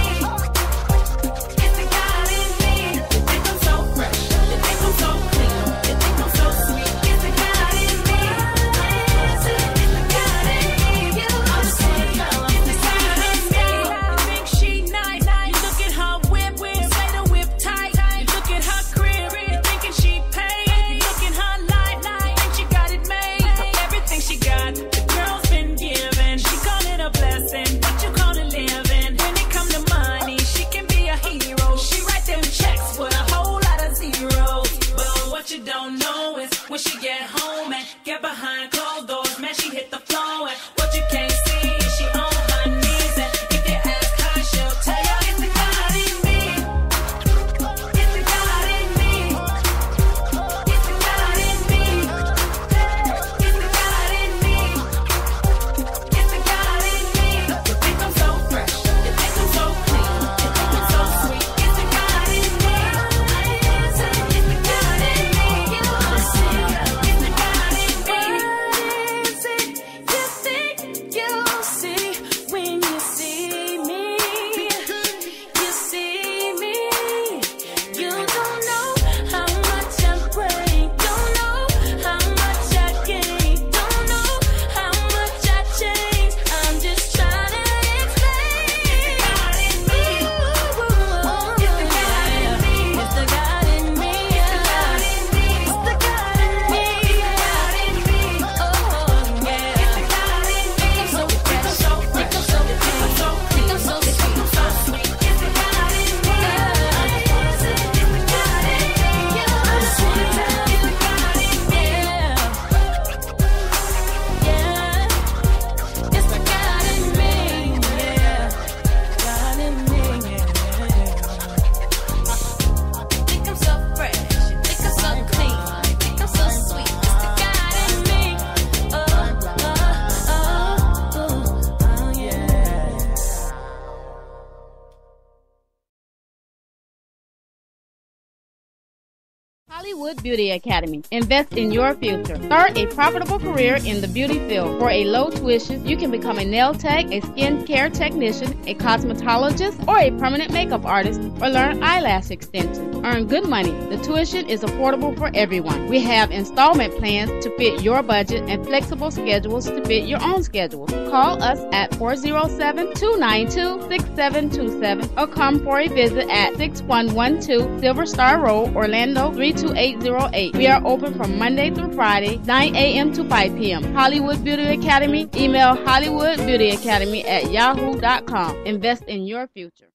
It's the God in me. You think I'm so fresh, you think I'm so clean, you think I'm so sweet. It's the God in me. It's the God in me. I'm so young. It's the God in me. You think she nice? You look at her whip, say the whip tight. You look at her crib, you thinking she paid. You look at her life, think she got it made. Everything she got, the girl's been given. She call it a blessing, but you call it living. When it come to money, she can be a hero. She write them checks with a whole lot of zeros. But what you don't know is when she get home and get behind closed doors, man, she hit the floor. And what you can't see is she on her knees. And if you ask her, she'll tell you it's the God in me. It's the God in me. It's the God in me. It's the God in me. It's the God in me. You think I'm so fresh, you think I'm so clean, you think I'm so sweet. It's the God in me. It's the God in me. It's the God in me. You think you'll see when you see me. You see me. You don't know how much I break. Don't know how much I gain. Don't know how much I change. I'm just trying to explain. It's the God in me. It's the God in me. It's the God in me. Oh yeah. It's the God in me. I'm so fresh, so fresh, so clean, so sweet, so sweet. It's the God in me. It's the God in me. I just wanna tell you the God in me. Yeah. It's the God in me. Yeah. God in me. Think I'm so fresh, think I'm so clean, think I'm so sweet. It's the God in me. Oh yeah. Hollywood Beauty Academy. Invest in your future. Start a profitable career in the beauty field. For a low tuition, you can become a nail tech, a skin care technician, a cosmetologist, or a permanent makeup artist, or learn eyelash extensions. Earn good money. The tuition is affordable for everyone. We have installment plans to fit your budget and flexible schedules to fit your own schedule. Call us at 407-292-6727 or come for a visit at 6112 Silver Star Road, Orlando 32808. 93808. We are open from Monday through Friday, 9 a.m. to 5 p.m. Hollywood Beauty Academy. Email hollywoodbeautyacademy@yahoo.com. Invest in your future.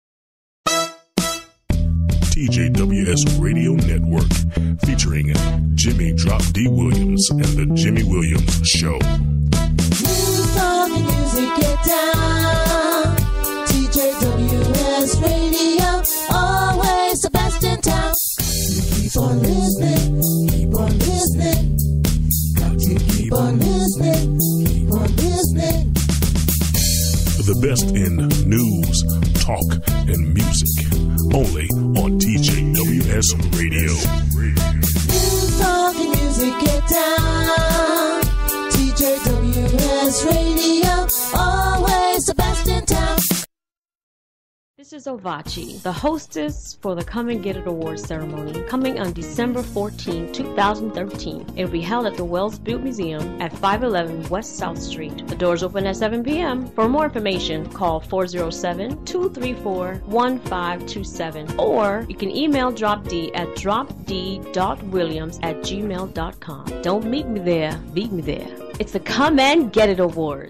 TJWS Radio Network, featuring Jimmy Drop D. Williams and the Jimmy Williams Show. News, talk, and music, get down. TJWS Radio, always the best in town. Keep on listening, keep on listening. Got to keep on listening, keep on listening. The best in news, talk, and music. Only on TJWS Radio. News, talk, and music, get down. TJWS Radio, always the best in town. This is Ovachi, the hostess for the Come and Get It Awards ceremony, coming on December 14, 2013. It will be held at the Wells Butte Museum at 511 West South Street. The doors open at 7 p.m. For more information, call 407-234-1527, or you can email Drop D at dropd.williams@gmail.com. Don't meet me there, beat me there. It's the Come and Get It Awards.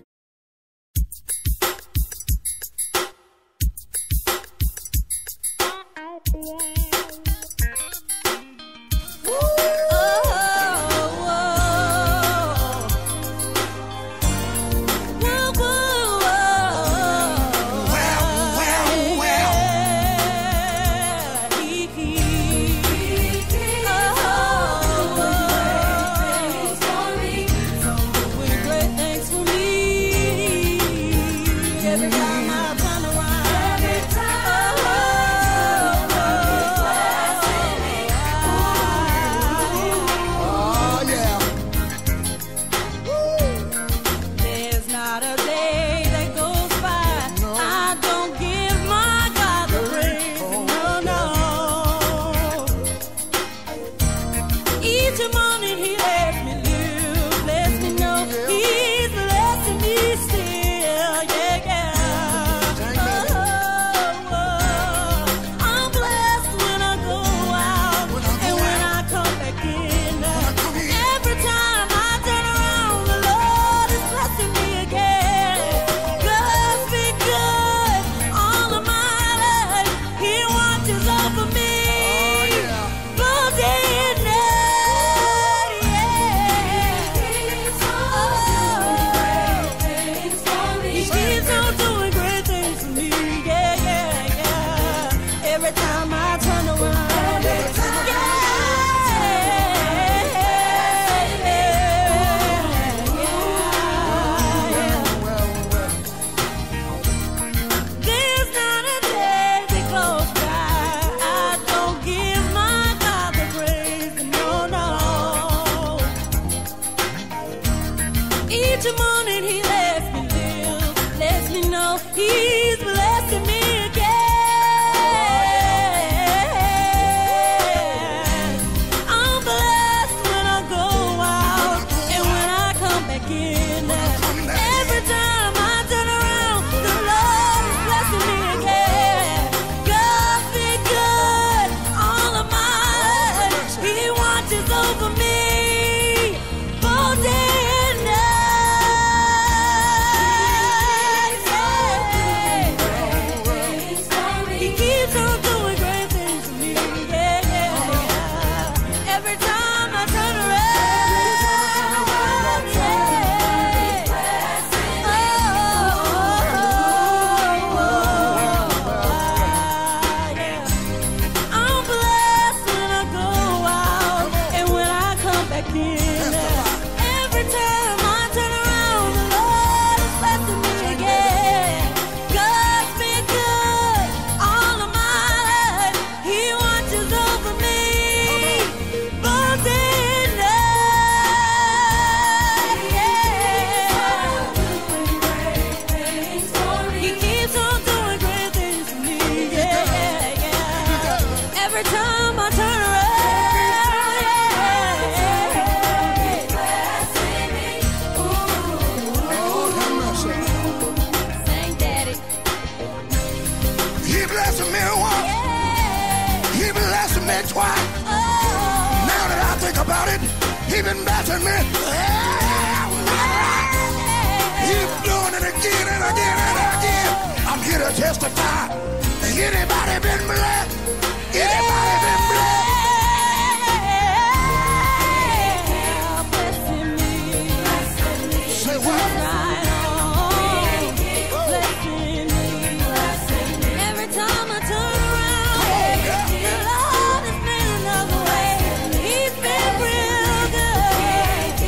He blessed me once. He blessed me twice. about it. He been blessing me. He's doing it again and again and again. I'm here to testify. Anybody been blessed? Anybody been blessed? Say what? Every time I turn around, the Lord has been another way. He's been real good.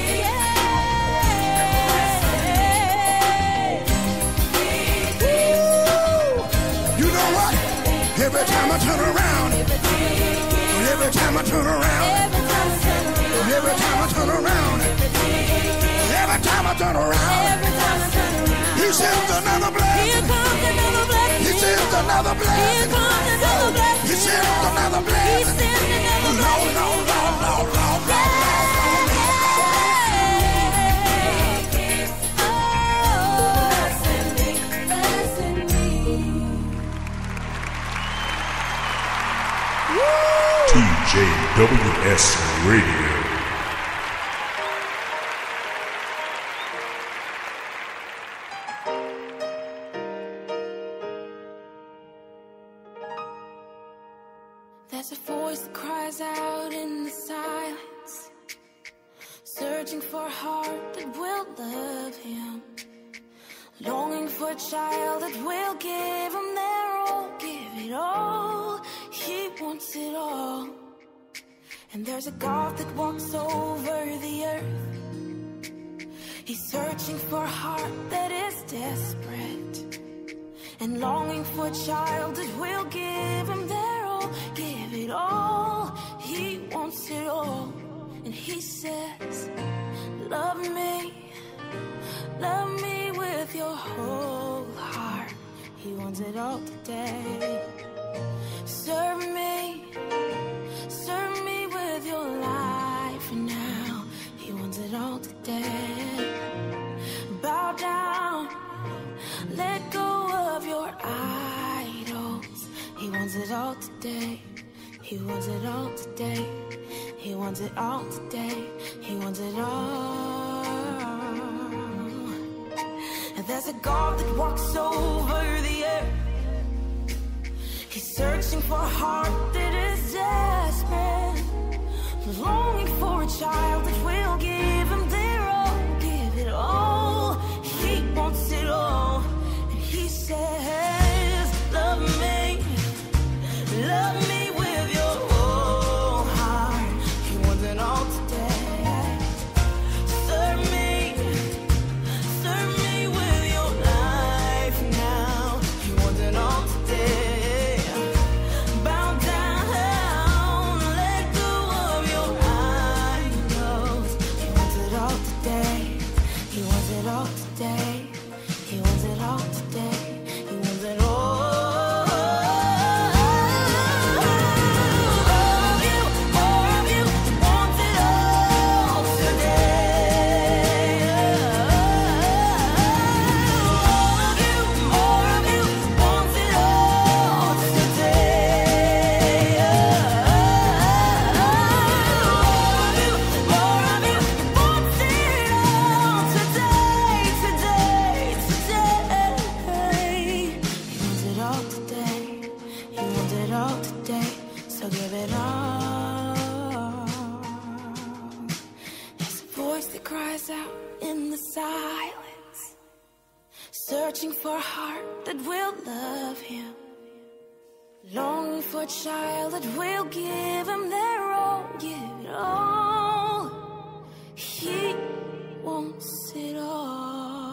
You know what? Every time I turn around, every time I turn around, every time I turn around, every time I turn around, He sends another blessing. He sends another blessing. He sends another blessing. Lord, Lord, Lord, Lord, Lord, Lord. TJWS Radio. There's a voice that cries out in the silence, searching for a heart that will love him, longing for a child that will give him their all, give it all. He wants it all. And there's a God that walks over the earth. He's searching for a heart that is desperate and longing for a child that will give him their all, give it all. He wants it all. And he says, love me with your whole heart. He wants it all today. Serve me with your life now. He wants it all today. Bow down, let go of your idols. He wants it all today. He wants it all today. He wants it all today. He wants it all. And there's a God that walks over the earth. He's searching for a heart that is desperate, longing for a child that will give him their all, give it all. He wants it all. And he says, love me with your whole heart. He wants it all today. Serve me with your life now. He wants it all today. Bow down, let go of your idols. He wants it all today. He wants it all today. He wants it all today. He wants it all. Searching for a heart that will love him, longing for a child that will give him their all, give it all. He wants it all.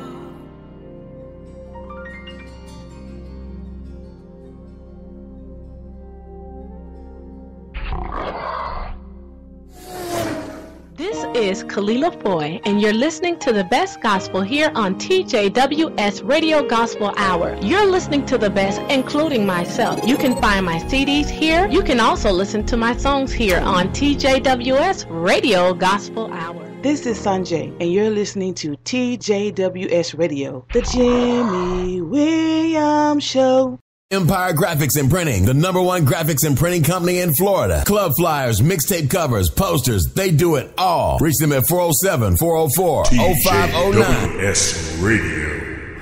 This is Kalila Foy, and you're listening to the best gospel here on TJWS Radio Gospel Hour. You're listening to the best, including myself. You can find my CDs here. You can also listen to my songs here on TJWS Radio Gospel Hour. This is Sanjay, and you're listening to TJWS Radio, the Jimmy Williams Show. Empire Graphics and Printing, the #1 graphics and printing company in Florida. Club flyers, mixtape covers, posters, they do it all. Reach them at 407-404-0509. TJWS Radio.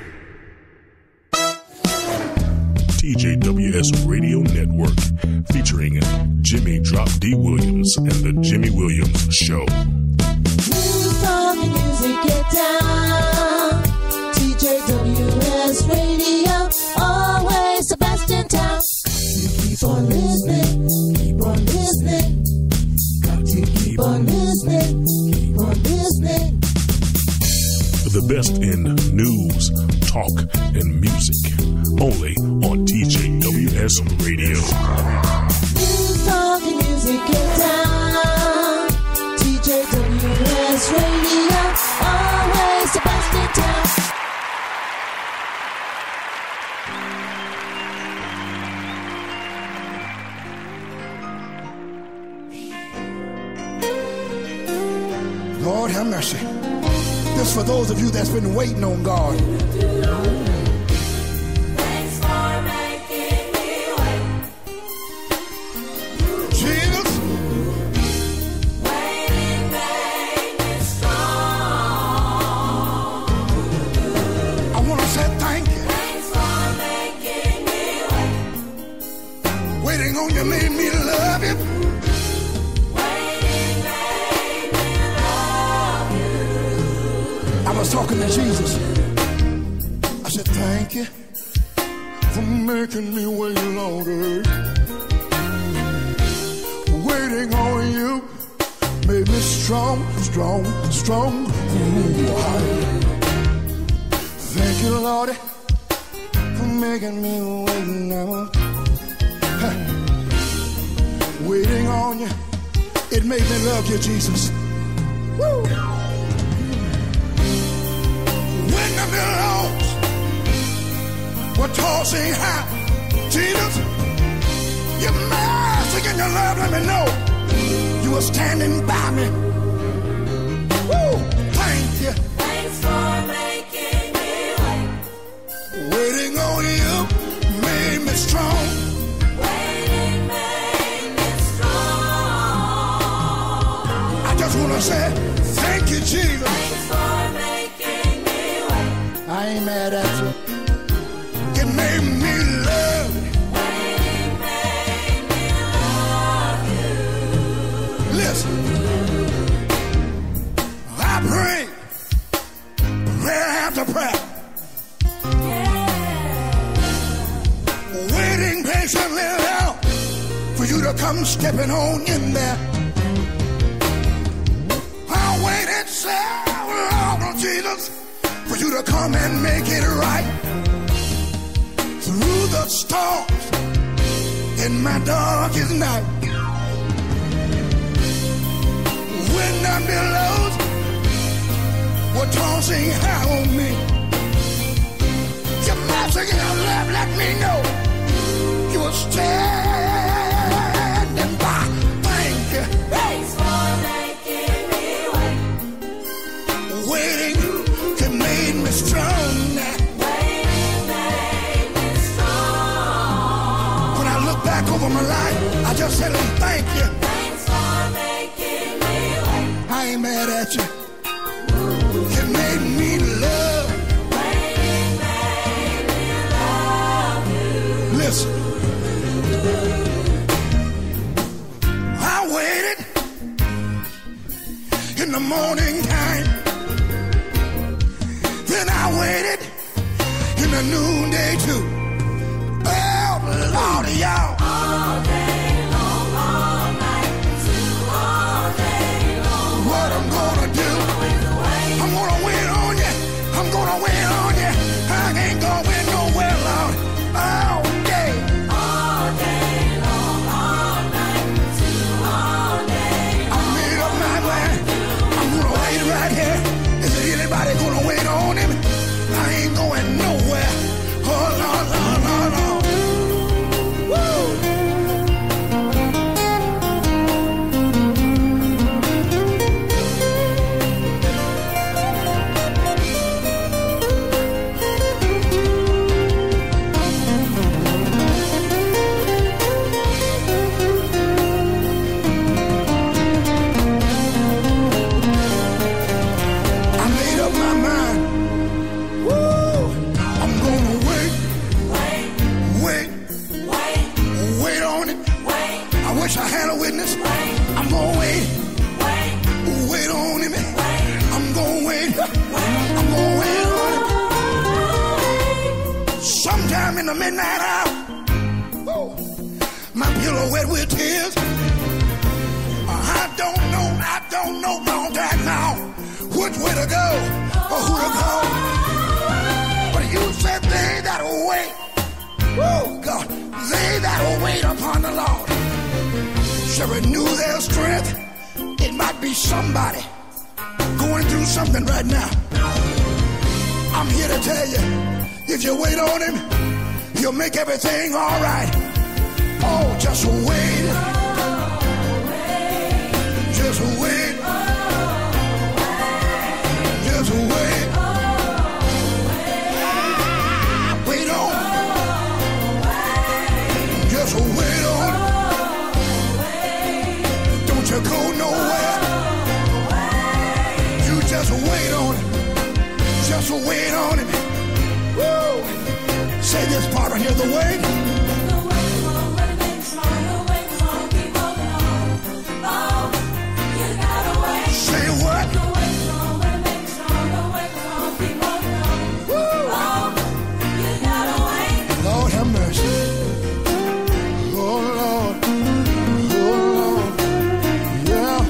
TJWS Radio Network, featuring Jimmy Drop D. Williams and the Jimmy Williams Show. Move on the music, get down. TJWS Radio, always the best in town. You keep on listening, keep on listening. Got to keep on listening, keep on listening. The best in news, talk, and music. Only on TJWS Radio. Move on the music, get down. TJWS Radio, always the best in town. Lord have mercy. This for those of you that's been waiting on God. Thanks for making me wait. Jesus. Waiting made me strong. I want to say thank you. Thanks for making me wait. Waiting on you made me love you. I was talking to Jesus. I said, thank you for making me wait longer. Waiting on you made me strong, strong, strong. Thank you, Lord, for making me wait now. Waiting on you, it made me love you, Jesus. Woo! When the billows were tossing high, Jesus, your mercy and your love let me know you were standing by me. Woo! Thank you. Thanks for making me wait. Waiting on you made me strong. Waiting made me strong. I just want to say thank you, Jesus. Thanks for making me wait. I ain't mad at you. It made me love you. Waiting made me love you. Listen, I pray prayer after prayer. Waiting patiently now for you to come stepping on in there. I waited so long, Jesus, for you to come and make it right. Through the storms in my darkest night. When the billows were tossing high on me, your mercy and your love let me know you were standing by. Thank you. Thanks for making me wait. Waiting, it made me strong now. Waiting made me strong. When I look back over my life, I just said, thank you. Thanks for making me wait. I ain't mad at you. It made me love. Waiting made me love you. Listen. I waited in the morning time. Then I waited in the noonday too. Oh, Lord, y'all. All day long, all night, too, all day long. What I'm gonna do? I'm gonna wait on you. I'm gonna wait on you. I ain't gonna wait nowhere, Lord. All day. All day long, all night, too, all day long. I made up my mind. I'm gonna wait right here. Is there anybody gonna wait on him? I ain't going nowhere. Oh, Lord, Lord. night out. Woo. My pillow wet with tears. I don't know about that now. Which way to go or who to call. But you said they that wait. Woo, God, they that wait upon the Lord shall renew their strength. It might be somebody going through something right now. I'm here to tell you, if you wait on him, he'll make everything all right. Oh, just wait. Just wait. Just wait. Wait on. Just wait on. Don't you go nowhere. You just wait on him. Just wait on him. Woo! Say this part right here, the wait. Say what? Lord have mercy. Oh Lord. Oh Lord. Yeah.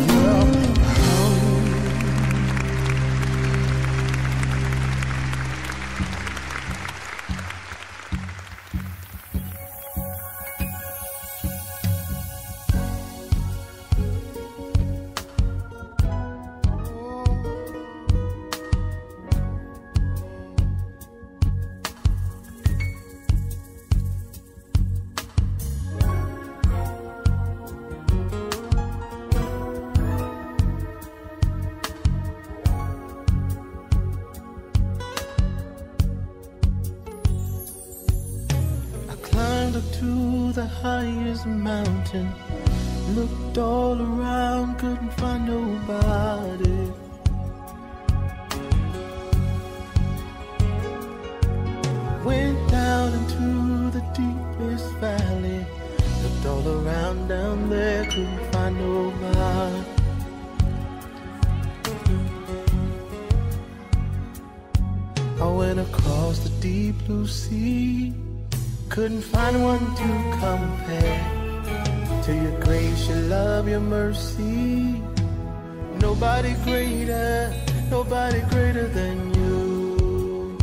To the highest mountain, looked all around, couldn't find nobody. Went down into the deepest valley, looked all around down there, couldn't find nobody. I went across the deep blue sea, couldn't find one to compare to your grace, your love, your mercy. Nobody greater than you.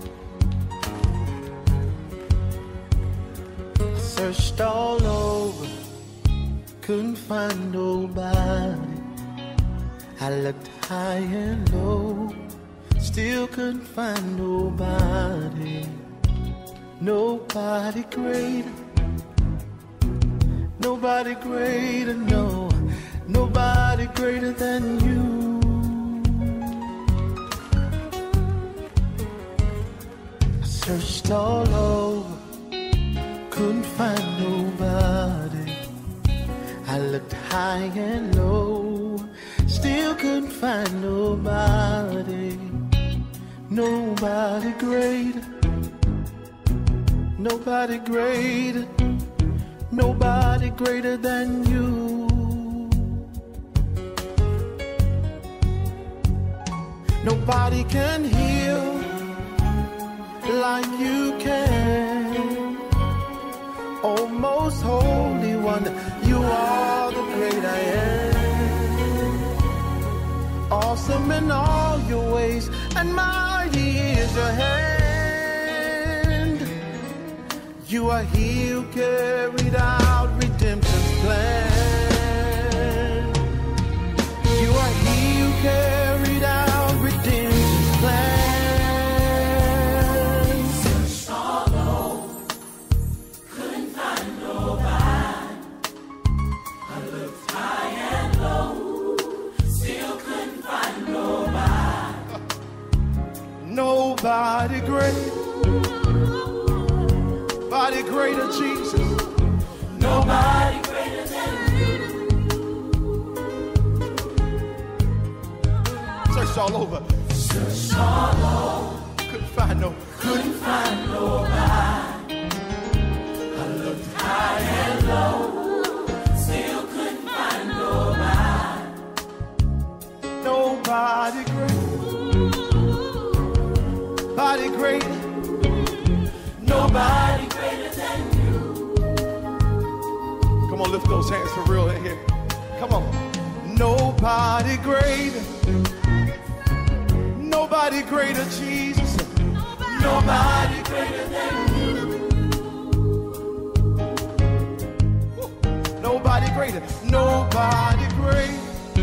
I searched all over, couldn't find nobody. I looked high and low, still couldn't find nobody. Nobody greater, no, nobody greater than you. I searched all over, couldn't find nobody. I looked high and low, still couldn't find nobody. Nobody greater. Nobody greater than you. Nobody can heal like you can. Oh, most holy one, you are the great I am. Awesome in all your ways, and mighty is your hand. You are he who carried out redemption's plan. You are he who carried out redemption's plan. Searched all over, couldn't find nobody. I looked high and low, still couldn't find nobody. Nobody great. Nobody greater, Jesus. Nobody greater than you. Searched all over. Searched all over. Couldn't find nobody. I looked high and low, still couldn't find nobody. Nobody great. Nobody great. Nobody lift those hands for real in here. Come on. Nobody greater. Nobody greater, Jesus. Nobody greater than you. Nobody greater. Nobody greater.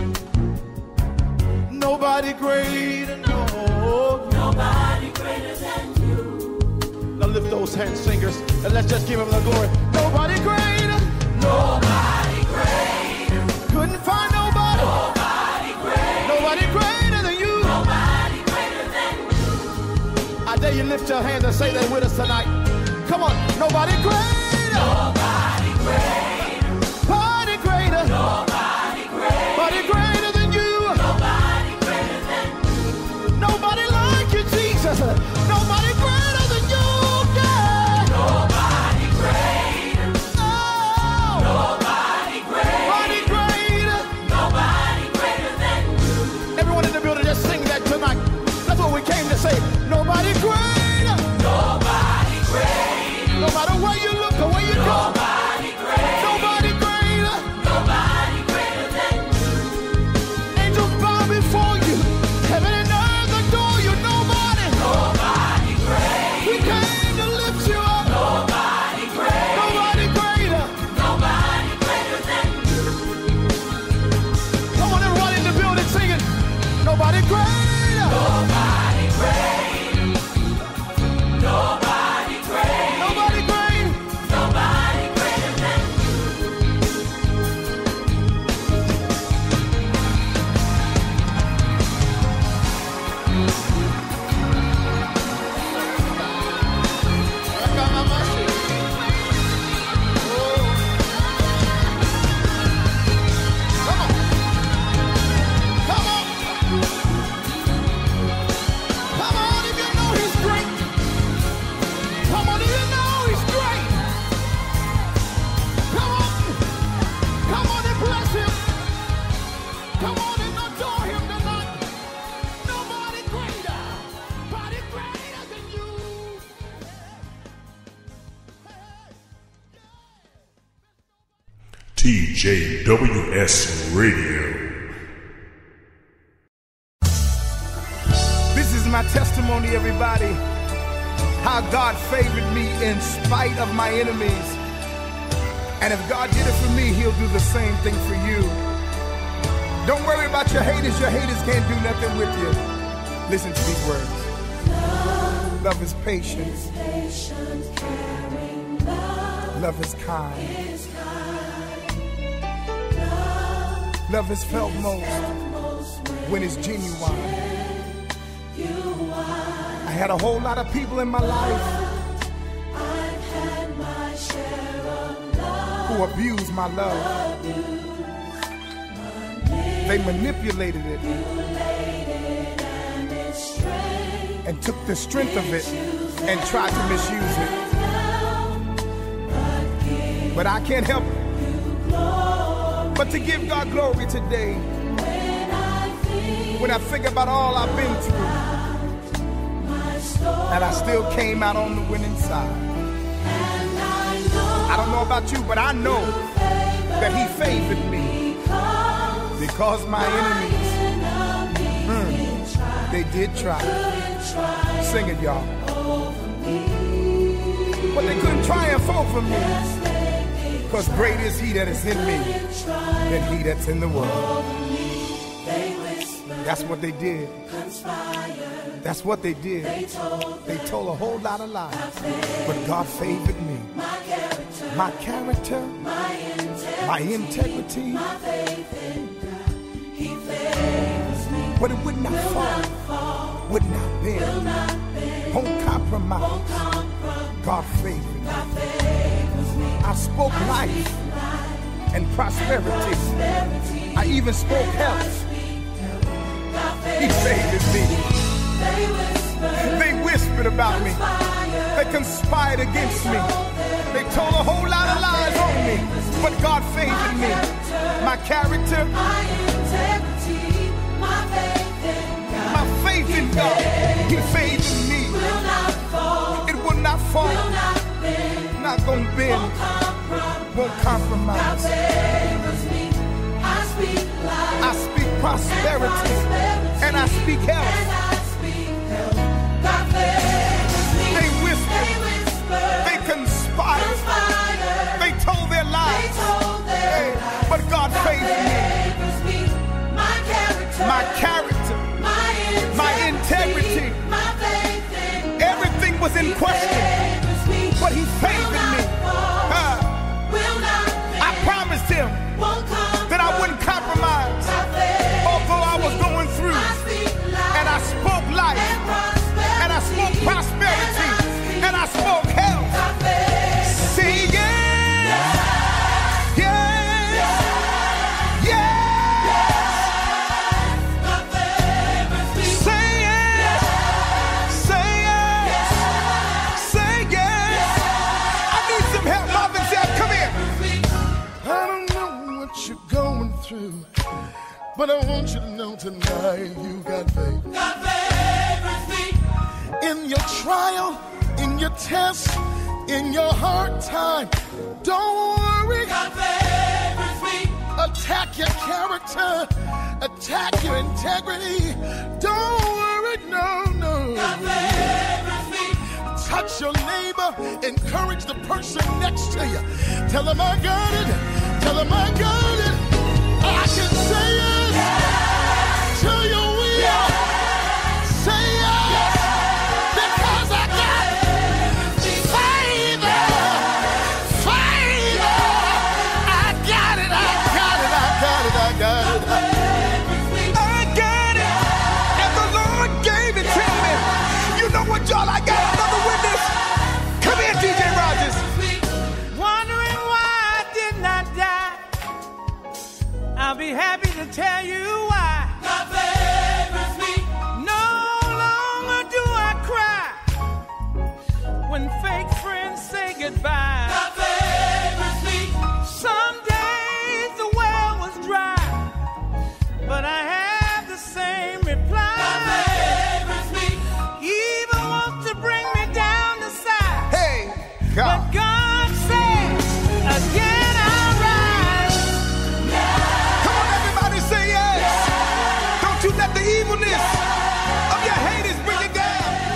Nobody greater. No. Nobody greater than you. Now lift those hands, singers, and let's just give him the glory. Nobody greater. Nobody greater. Couldn't find nobody. Nobody greater. Nobody greater than you. Nobody greater than you. I dare you lift your hands and say that with us tonight. Come on. Nobody greater. Nobody greater. Nobody greater. Nobody greater. Nobody greater than you. Nobody greater than you. Nobody like you, Jesus. Nobody greater than you. Yeah. Nobody greater. Oh. Nobody greater. Nobody greater. Nobody greater than you. Everyone in the building, just sing that tonight. That's what we came to say. Nobody greater. Nobody greater. No matter where you look or where you go. Nobody greater. Nobody greater. Nobody greater than you. Angels bow before you. Heaven and earth adore you. Nobody. Nobody greater. We came to lift you up. Nobody greater. Nobody greater. Nobody greater than you. Come on, everybody in the building singing. Nobody greater. Nobody greater. Nobody greater. Nobody greater. Nobody greater than you. Come on. Come on if you know he's great. Come on if you know he's great. Come on. Come on and bless him. Come on and adore him tonight. Nobody greater. Nobody greater than you. TJWS Radio. This is my testimony, everybody. How God favored me in spite of my enemies. And if God did it for me, he'll do the same thing for you. Don't worry about your haters. Your haters can't do nothing with you. Listen to these words. Love is patient. Love is kind. Love is felt most when it's genuine. I had a whole lot of people in my life who abused my love. They manipulated it and took the strength of it and tried to misuse it. But I can't help but to give God glory today. When I think about all I've been through, and I still came out on the winning side. I don't know about you, but I know that he favored me because my enemies, they did try. Sing it, y'all. But they couldn't triumph over me, because great is he that is in me than he that's in the world. That's what they did. That's what they did. They told a whole lot of lies. But God favored me. My character, my integrity. But it would not fall, would not bend, won't compromise. God favored me. I spoke life and prosperity. I even spoke health. He favored me. They whispered about me. They conspired against me. They told a whole lot of lies on me. But God favored me. My character, my faith in God, he favored me. It will not fall, not not gonna bend, won't compromise. I speak prosperity, and I speak health. They whisper, they conspire, they told their lies, hey, but God favored me. My character, my integrity, everything was in question, but He favored me. I promised Him that I wouldn't compromise, although I was going through, and I spoke life, and I spoke prosperity, and I spoke health. Say yes, yes, yes. Say yes, say yes, say yes. I need some help, Marvin Sapp, come here. I don't know what you're going through, but I want you to know tonight you got faith. God favors me. In your trial, in your test, in your hard time, don't worry. God favors me. Attack your character, attack your integrity. Don't worry, no, no. God favors me. Touch your neighbor, encourage the person next to you. Tell them I got it, tell them I got it. I can say it to your will. Say yes, because I got favor, favor. I got it, I got it, I got it, I got it. I got it, and the Lord gave it to me. You know what, y'all? I got another witness. Come here, DJ Rogers. Wondering why I did not die. I'll be happy to tell you why. God favors me. No longer do I cry when fake friends say goodbye. God favors me. Some days the well was dry, but I have the same reply. God favors me. Evil wants to bring me down the side. Hey, God. But God says, again I'll rise. Come on, everybody, say yes. Don't you let the evilness of your haters bring you down.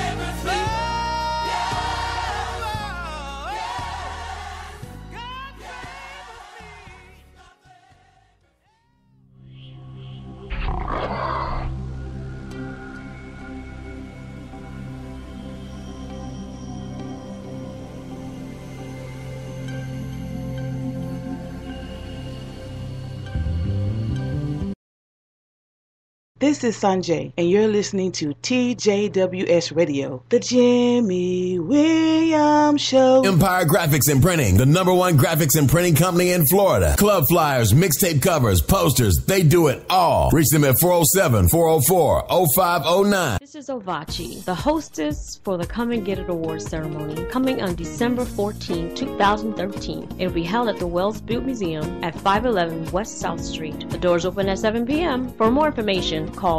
This is Sanjay, and you're listening to TJWS Radio, the Jimmy Williams Show. Empire Graphics and Printing, the #1 graphics and printing company in Florida. Club flyers, mixtape covers, posters, they do it all. Reach them at 407-404-0509. This is Ovachi, the hostess for the Come and Get It Awards ceremony, coming on December 14, 2013. It will be held at the Wells Butte Museum at 511 West South Street. The doors open at 7 p.m. For more information, call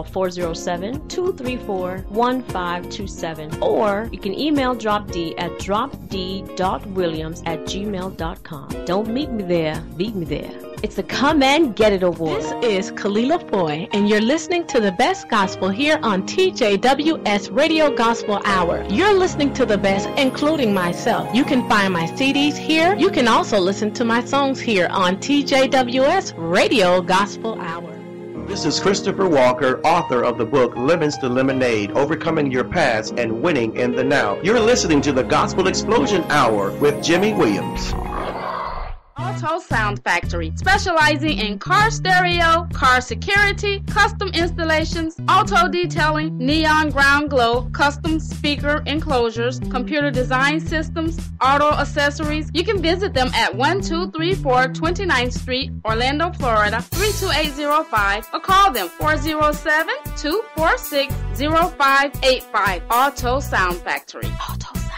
407-234-1527, or you can email Drop D at dropd.williams@gmail.com. Don't meet me there, beat me there. It's the Come and Get It Award. This is Kalila Foy, and you're listening to the best gospel here on TJWS Radio Gospel Hour. You're listening to the best, including myself. You can find my CDs here. You can also listen to my songs here on TJWS Radio Gospel Hour. This is Christopher Walker, author of the book Lemons to Lemonade, Overcoming Your Past and Winning in the Now. You're listening to the Gospel Explosion Hour with Jimmy Williams. Auto Sound Factory, specializing in car stereo, car security, custom installations, auto detailing, neon ground glow, custom speaker enclosures, computer design systems, auto accessories. You can visit them at 1234 29th Street, Orlando, Florida, 32805, or call them 407-246-0585. Auto Sound Factory. Auto Sound.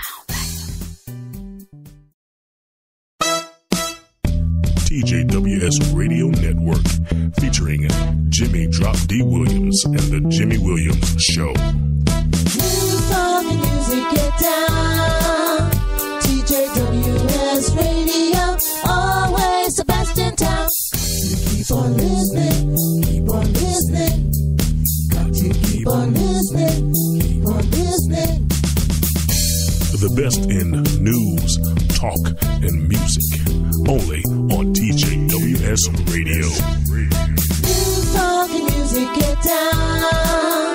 TJWS Radio Network, featuring Jimmy Drop D Williams and the Jimmy Williams Show. News, talk, and music, get down. TJWS talk, and music. Only on TJWS Radio. News, talk, and music, get down.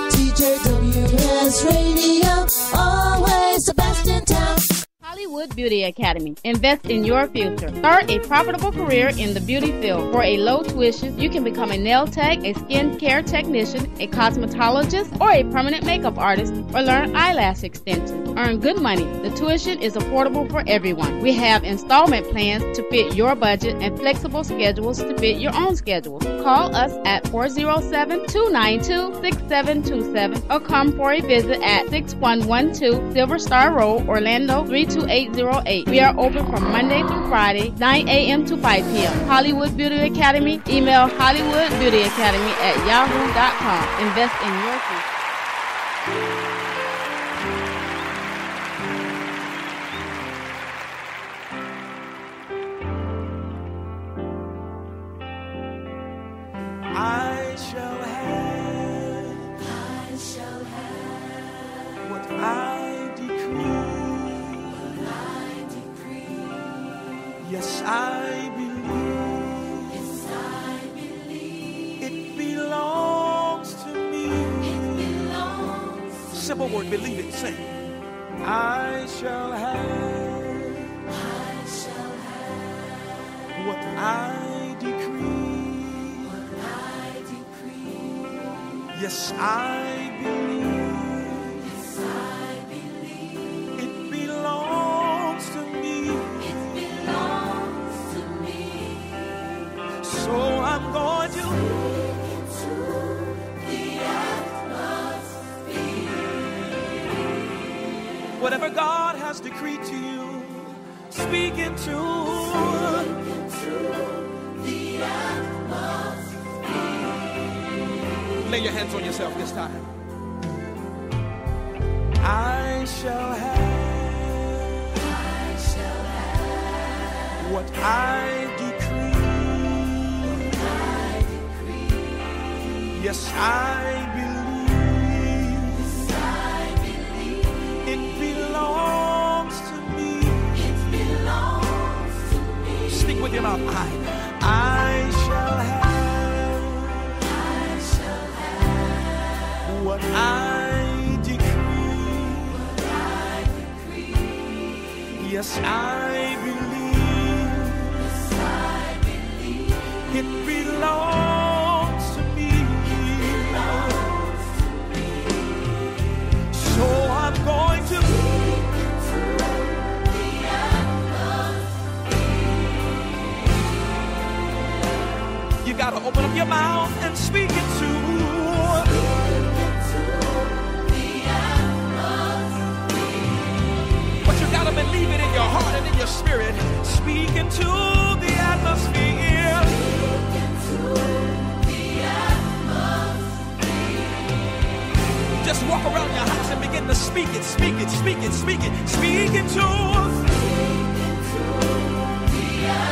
TJWS Radio, always the best in town. Hollywood Beauty Academy. Invest in your future. Start a profitable career in the beauty field. For a low tuition, you can become a nail tech, a skin care technician, a cosmetologist, or a permanent makeup artist, or learn eyelash extension. Earn good money. The tuition is affordable for everyone. We have installment plans to fit your budget and flexible schedules to fit your own schedule. Call us at 407-292-6727 or come for a visit at 6112 Silver Star Road, Orlando 32808. We are open from Monday through Friday, 9 a.m. to 5 p.m. Hollywood Beauty Academy. Email hollywoodbeautyacademy@yahoo.com. Invest in your future. I shall have what I decree. Yes, I believe. It belongs to me. Simple word, believe it, sing. I shall have what I decree. Yes, I believe. It belongs to me. So I'm going to whatever God has decreed to you, speak into the atmosphere. Lay your hands on yourself this time. I shall have what I decree. Yes, I believe. It belongs to me. Speak with your mouth. I shall have what I decree. Yes, I believe. It belongs to me. So I'm going to you gotta open up your mouth and speak it to but you gotta believe it in your heart and in your spirit. Speak into the atmosphere. Just walk around your house and begin to speak it, speak it, speak it, speak it, speak into the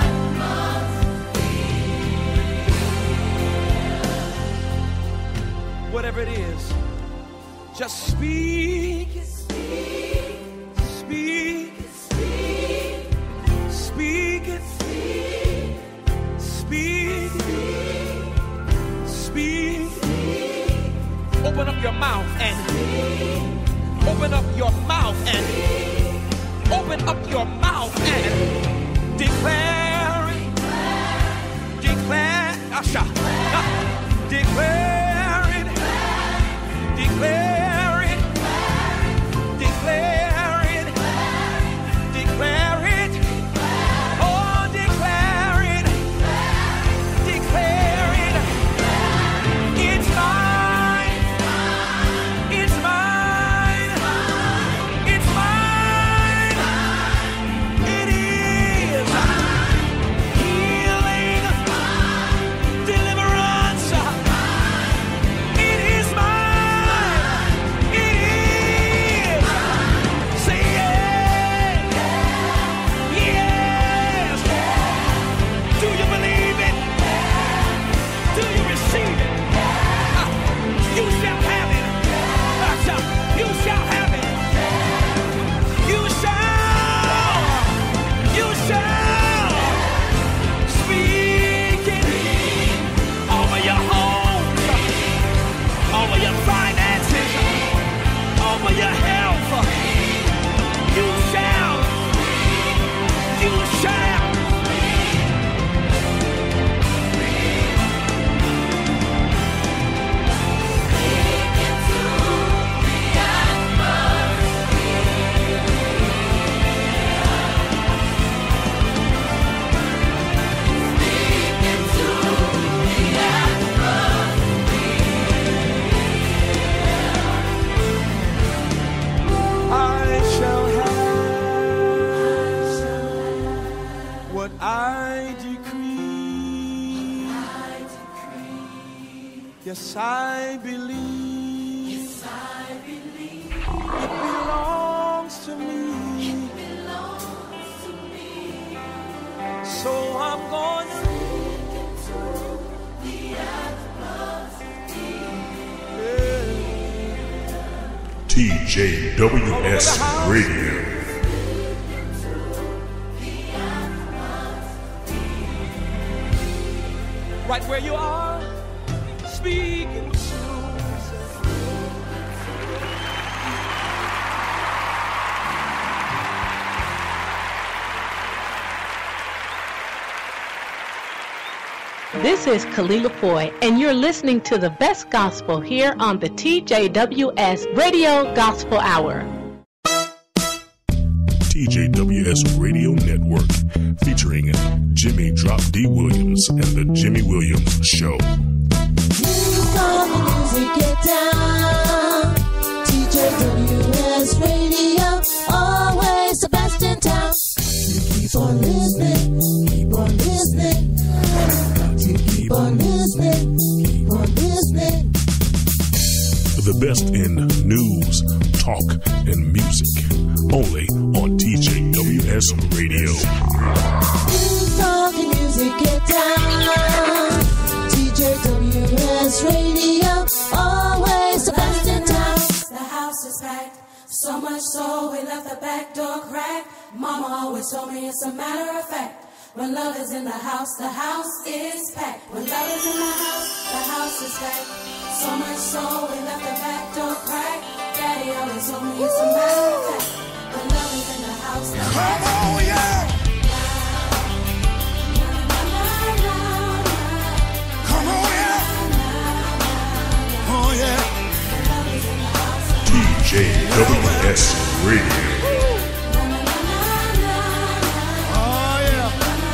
atmosphere. Whatever it is, just speak it, speak, speak, speak it, speak, speak. Open up your mouth and open up your mouth and open up your mouth and declare it, declare, Asha, declare it, declare it, declare it, declare it, oh declare it, declare it, it's mine, it's mine, it's mine, it is healing, deliverance, it is mine. what I decree. Yes, I believe. It belongs to me. So I'm going to speak into the atmosphere. TJWS Radio. Right where you are, speaking to. This is Kalila Foy, and you're listening to the best gospel here on the TJWS Radio Gospel Hour. TJWS Radio Network, featuring Jimmy Drop D. Williams and the Jimmy Williams Show. Music on the music, get down. TJWS Radio, always the best in town. Keep on listening, keep on listening. Keep on listening, keep on listening. The best in news, talk, and music. Only on TJWS Radio. News, talk, and music, get down. TJWS Radio, always the best in town. The house is packed, so much so we left the back door cracked. Mama always told me it's a matter of fact. When love is in the house is packed. When love is in the house is packed. So much so we left the back door cracked. Daddy always told me it's a matter of fact. When love is in the house, come on, yeah. Come on, yeah. Oh, yeah. TJWS Radio. Oh, yeah.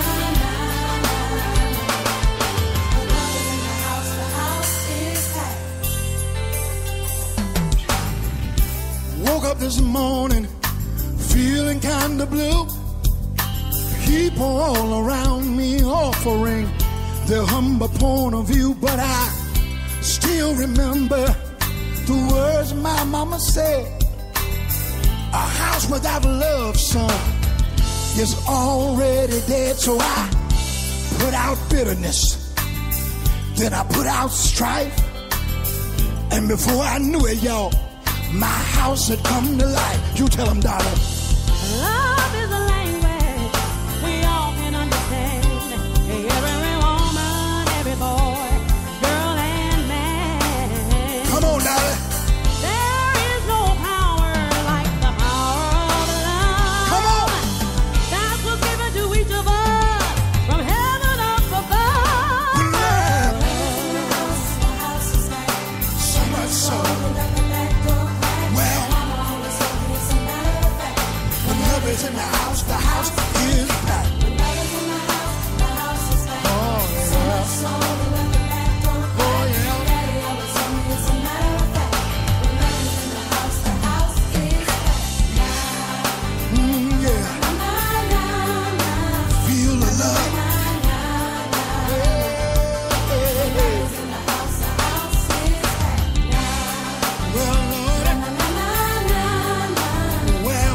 Woke up this morning feeling kinda blue. People all around me offering their humble point of view, but I still remember the words my mama said. A house without love, son, is already dead. So I put out bitterness, then I put out strife, and before I knew it, y'all, my house had come to life. You tell them, darling. Love is a language we all can understand. Every woman, every boy, girl and man. Come on, darling. There is no power like the power of love. Come on. That's what's given to each of us from heaven up above. So much so. Well, when love is in the house is packed. Oh, yeah. Oh, yeah. Yeah. Feel the love. Well, Lord. Well.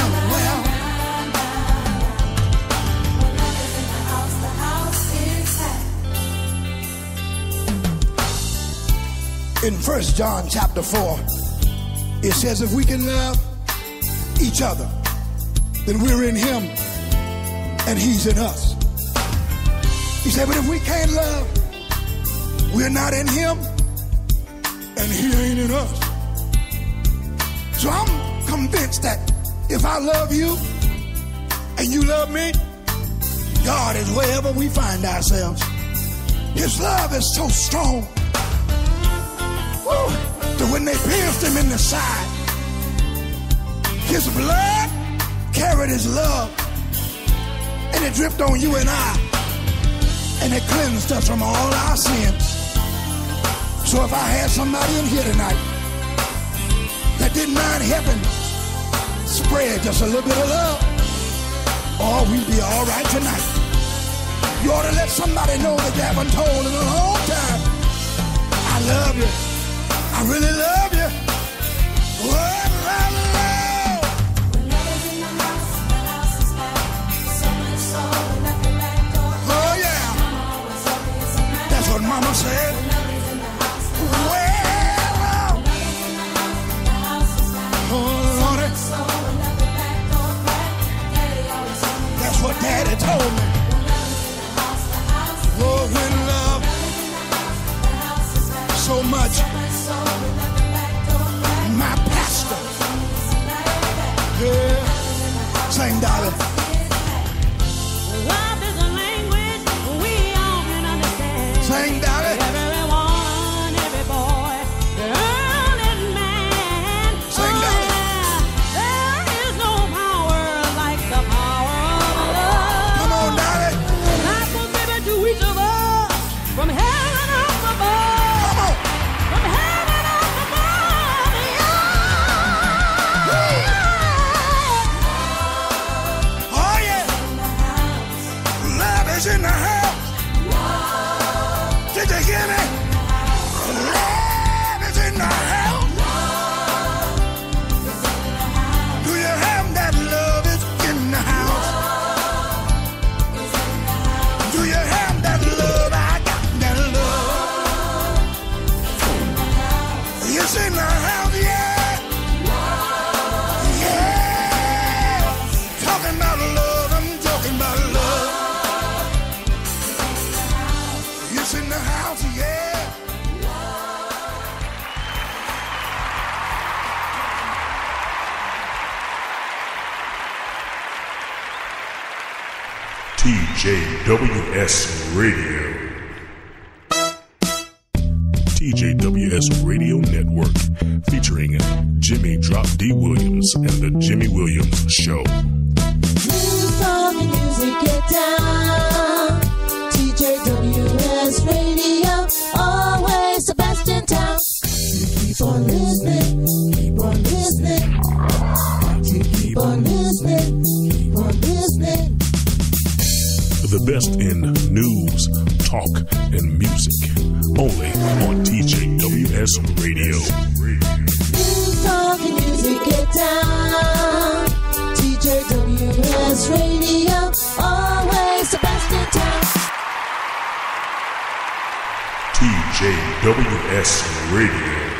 In 1 John chapter 4, it says if we can love each other, then we're in him and he's in us. He said, but if we can't love, we're not in him and he ain't in us. So I'm convinced that if I love you and you love me, God is wherever we find ourselves. His love is so strong. Woo, that when they pierced him in the side, his blood carried his love, and it dripped on you and I, and it cleansed us from all our sins. So if I had somebody in here tonight that didn't mind helping spread just a little bit of love, oh, we'd be all right tonight. Somebody know that you haven't told in a long time. I love you. I really love you. Oh, I love. When love is in the house is packed. So much so we left the back door. Oh yeah. Mama always told me it's a matter. That's what Mama said. When love is in the house, Well, when love is in the house is packed. oh Lordy, So we left the back door cracked. Daddy always told me that's what Daddy told me. when love is in the house Oh, when love is packed. so much. So we left the back door cracked. My pastor. Yeah. Sing, darling. Love is a language we all can understand. Sing, darling. Everyone, every boy, girl, and man. Sing, darling. There is no power like the power of love. Come on, darling. God was given to each of us from heaven up above. Come on. From heaven up above. Oh, yeah. Love is in the house. Did you hear me? Love is in the house. Do you have that love is in the house? Do you have that love? I got that love. It's in the house, yeah. Yeah. Talking about love, I'm talking about love. It's in the house, yeah. TJWS Radio. TJWS Radio Network, featuring Jimmy Drop D. Williams and the Jimmy Williams Show. News, talk, and music, get down. TJWS Radio, always the best in town. You keep on listening, keep on listening. You keep on listening, keep on listening. The best in news, talk, and music. Only on TJWS Radio. News, talk, and music, get down. TJWS Radio, always the best in town. TJWS Radio.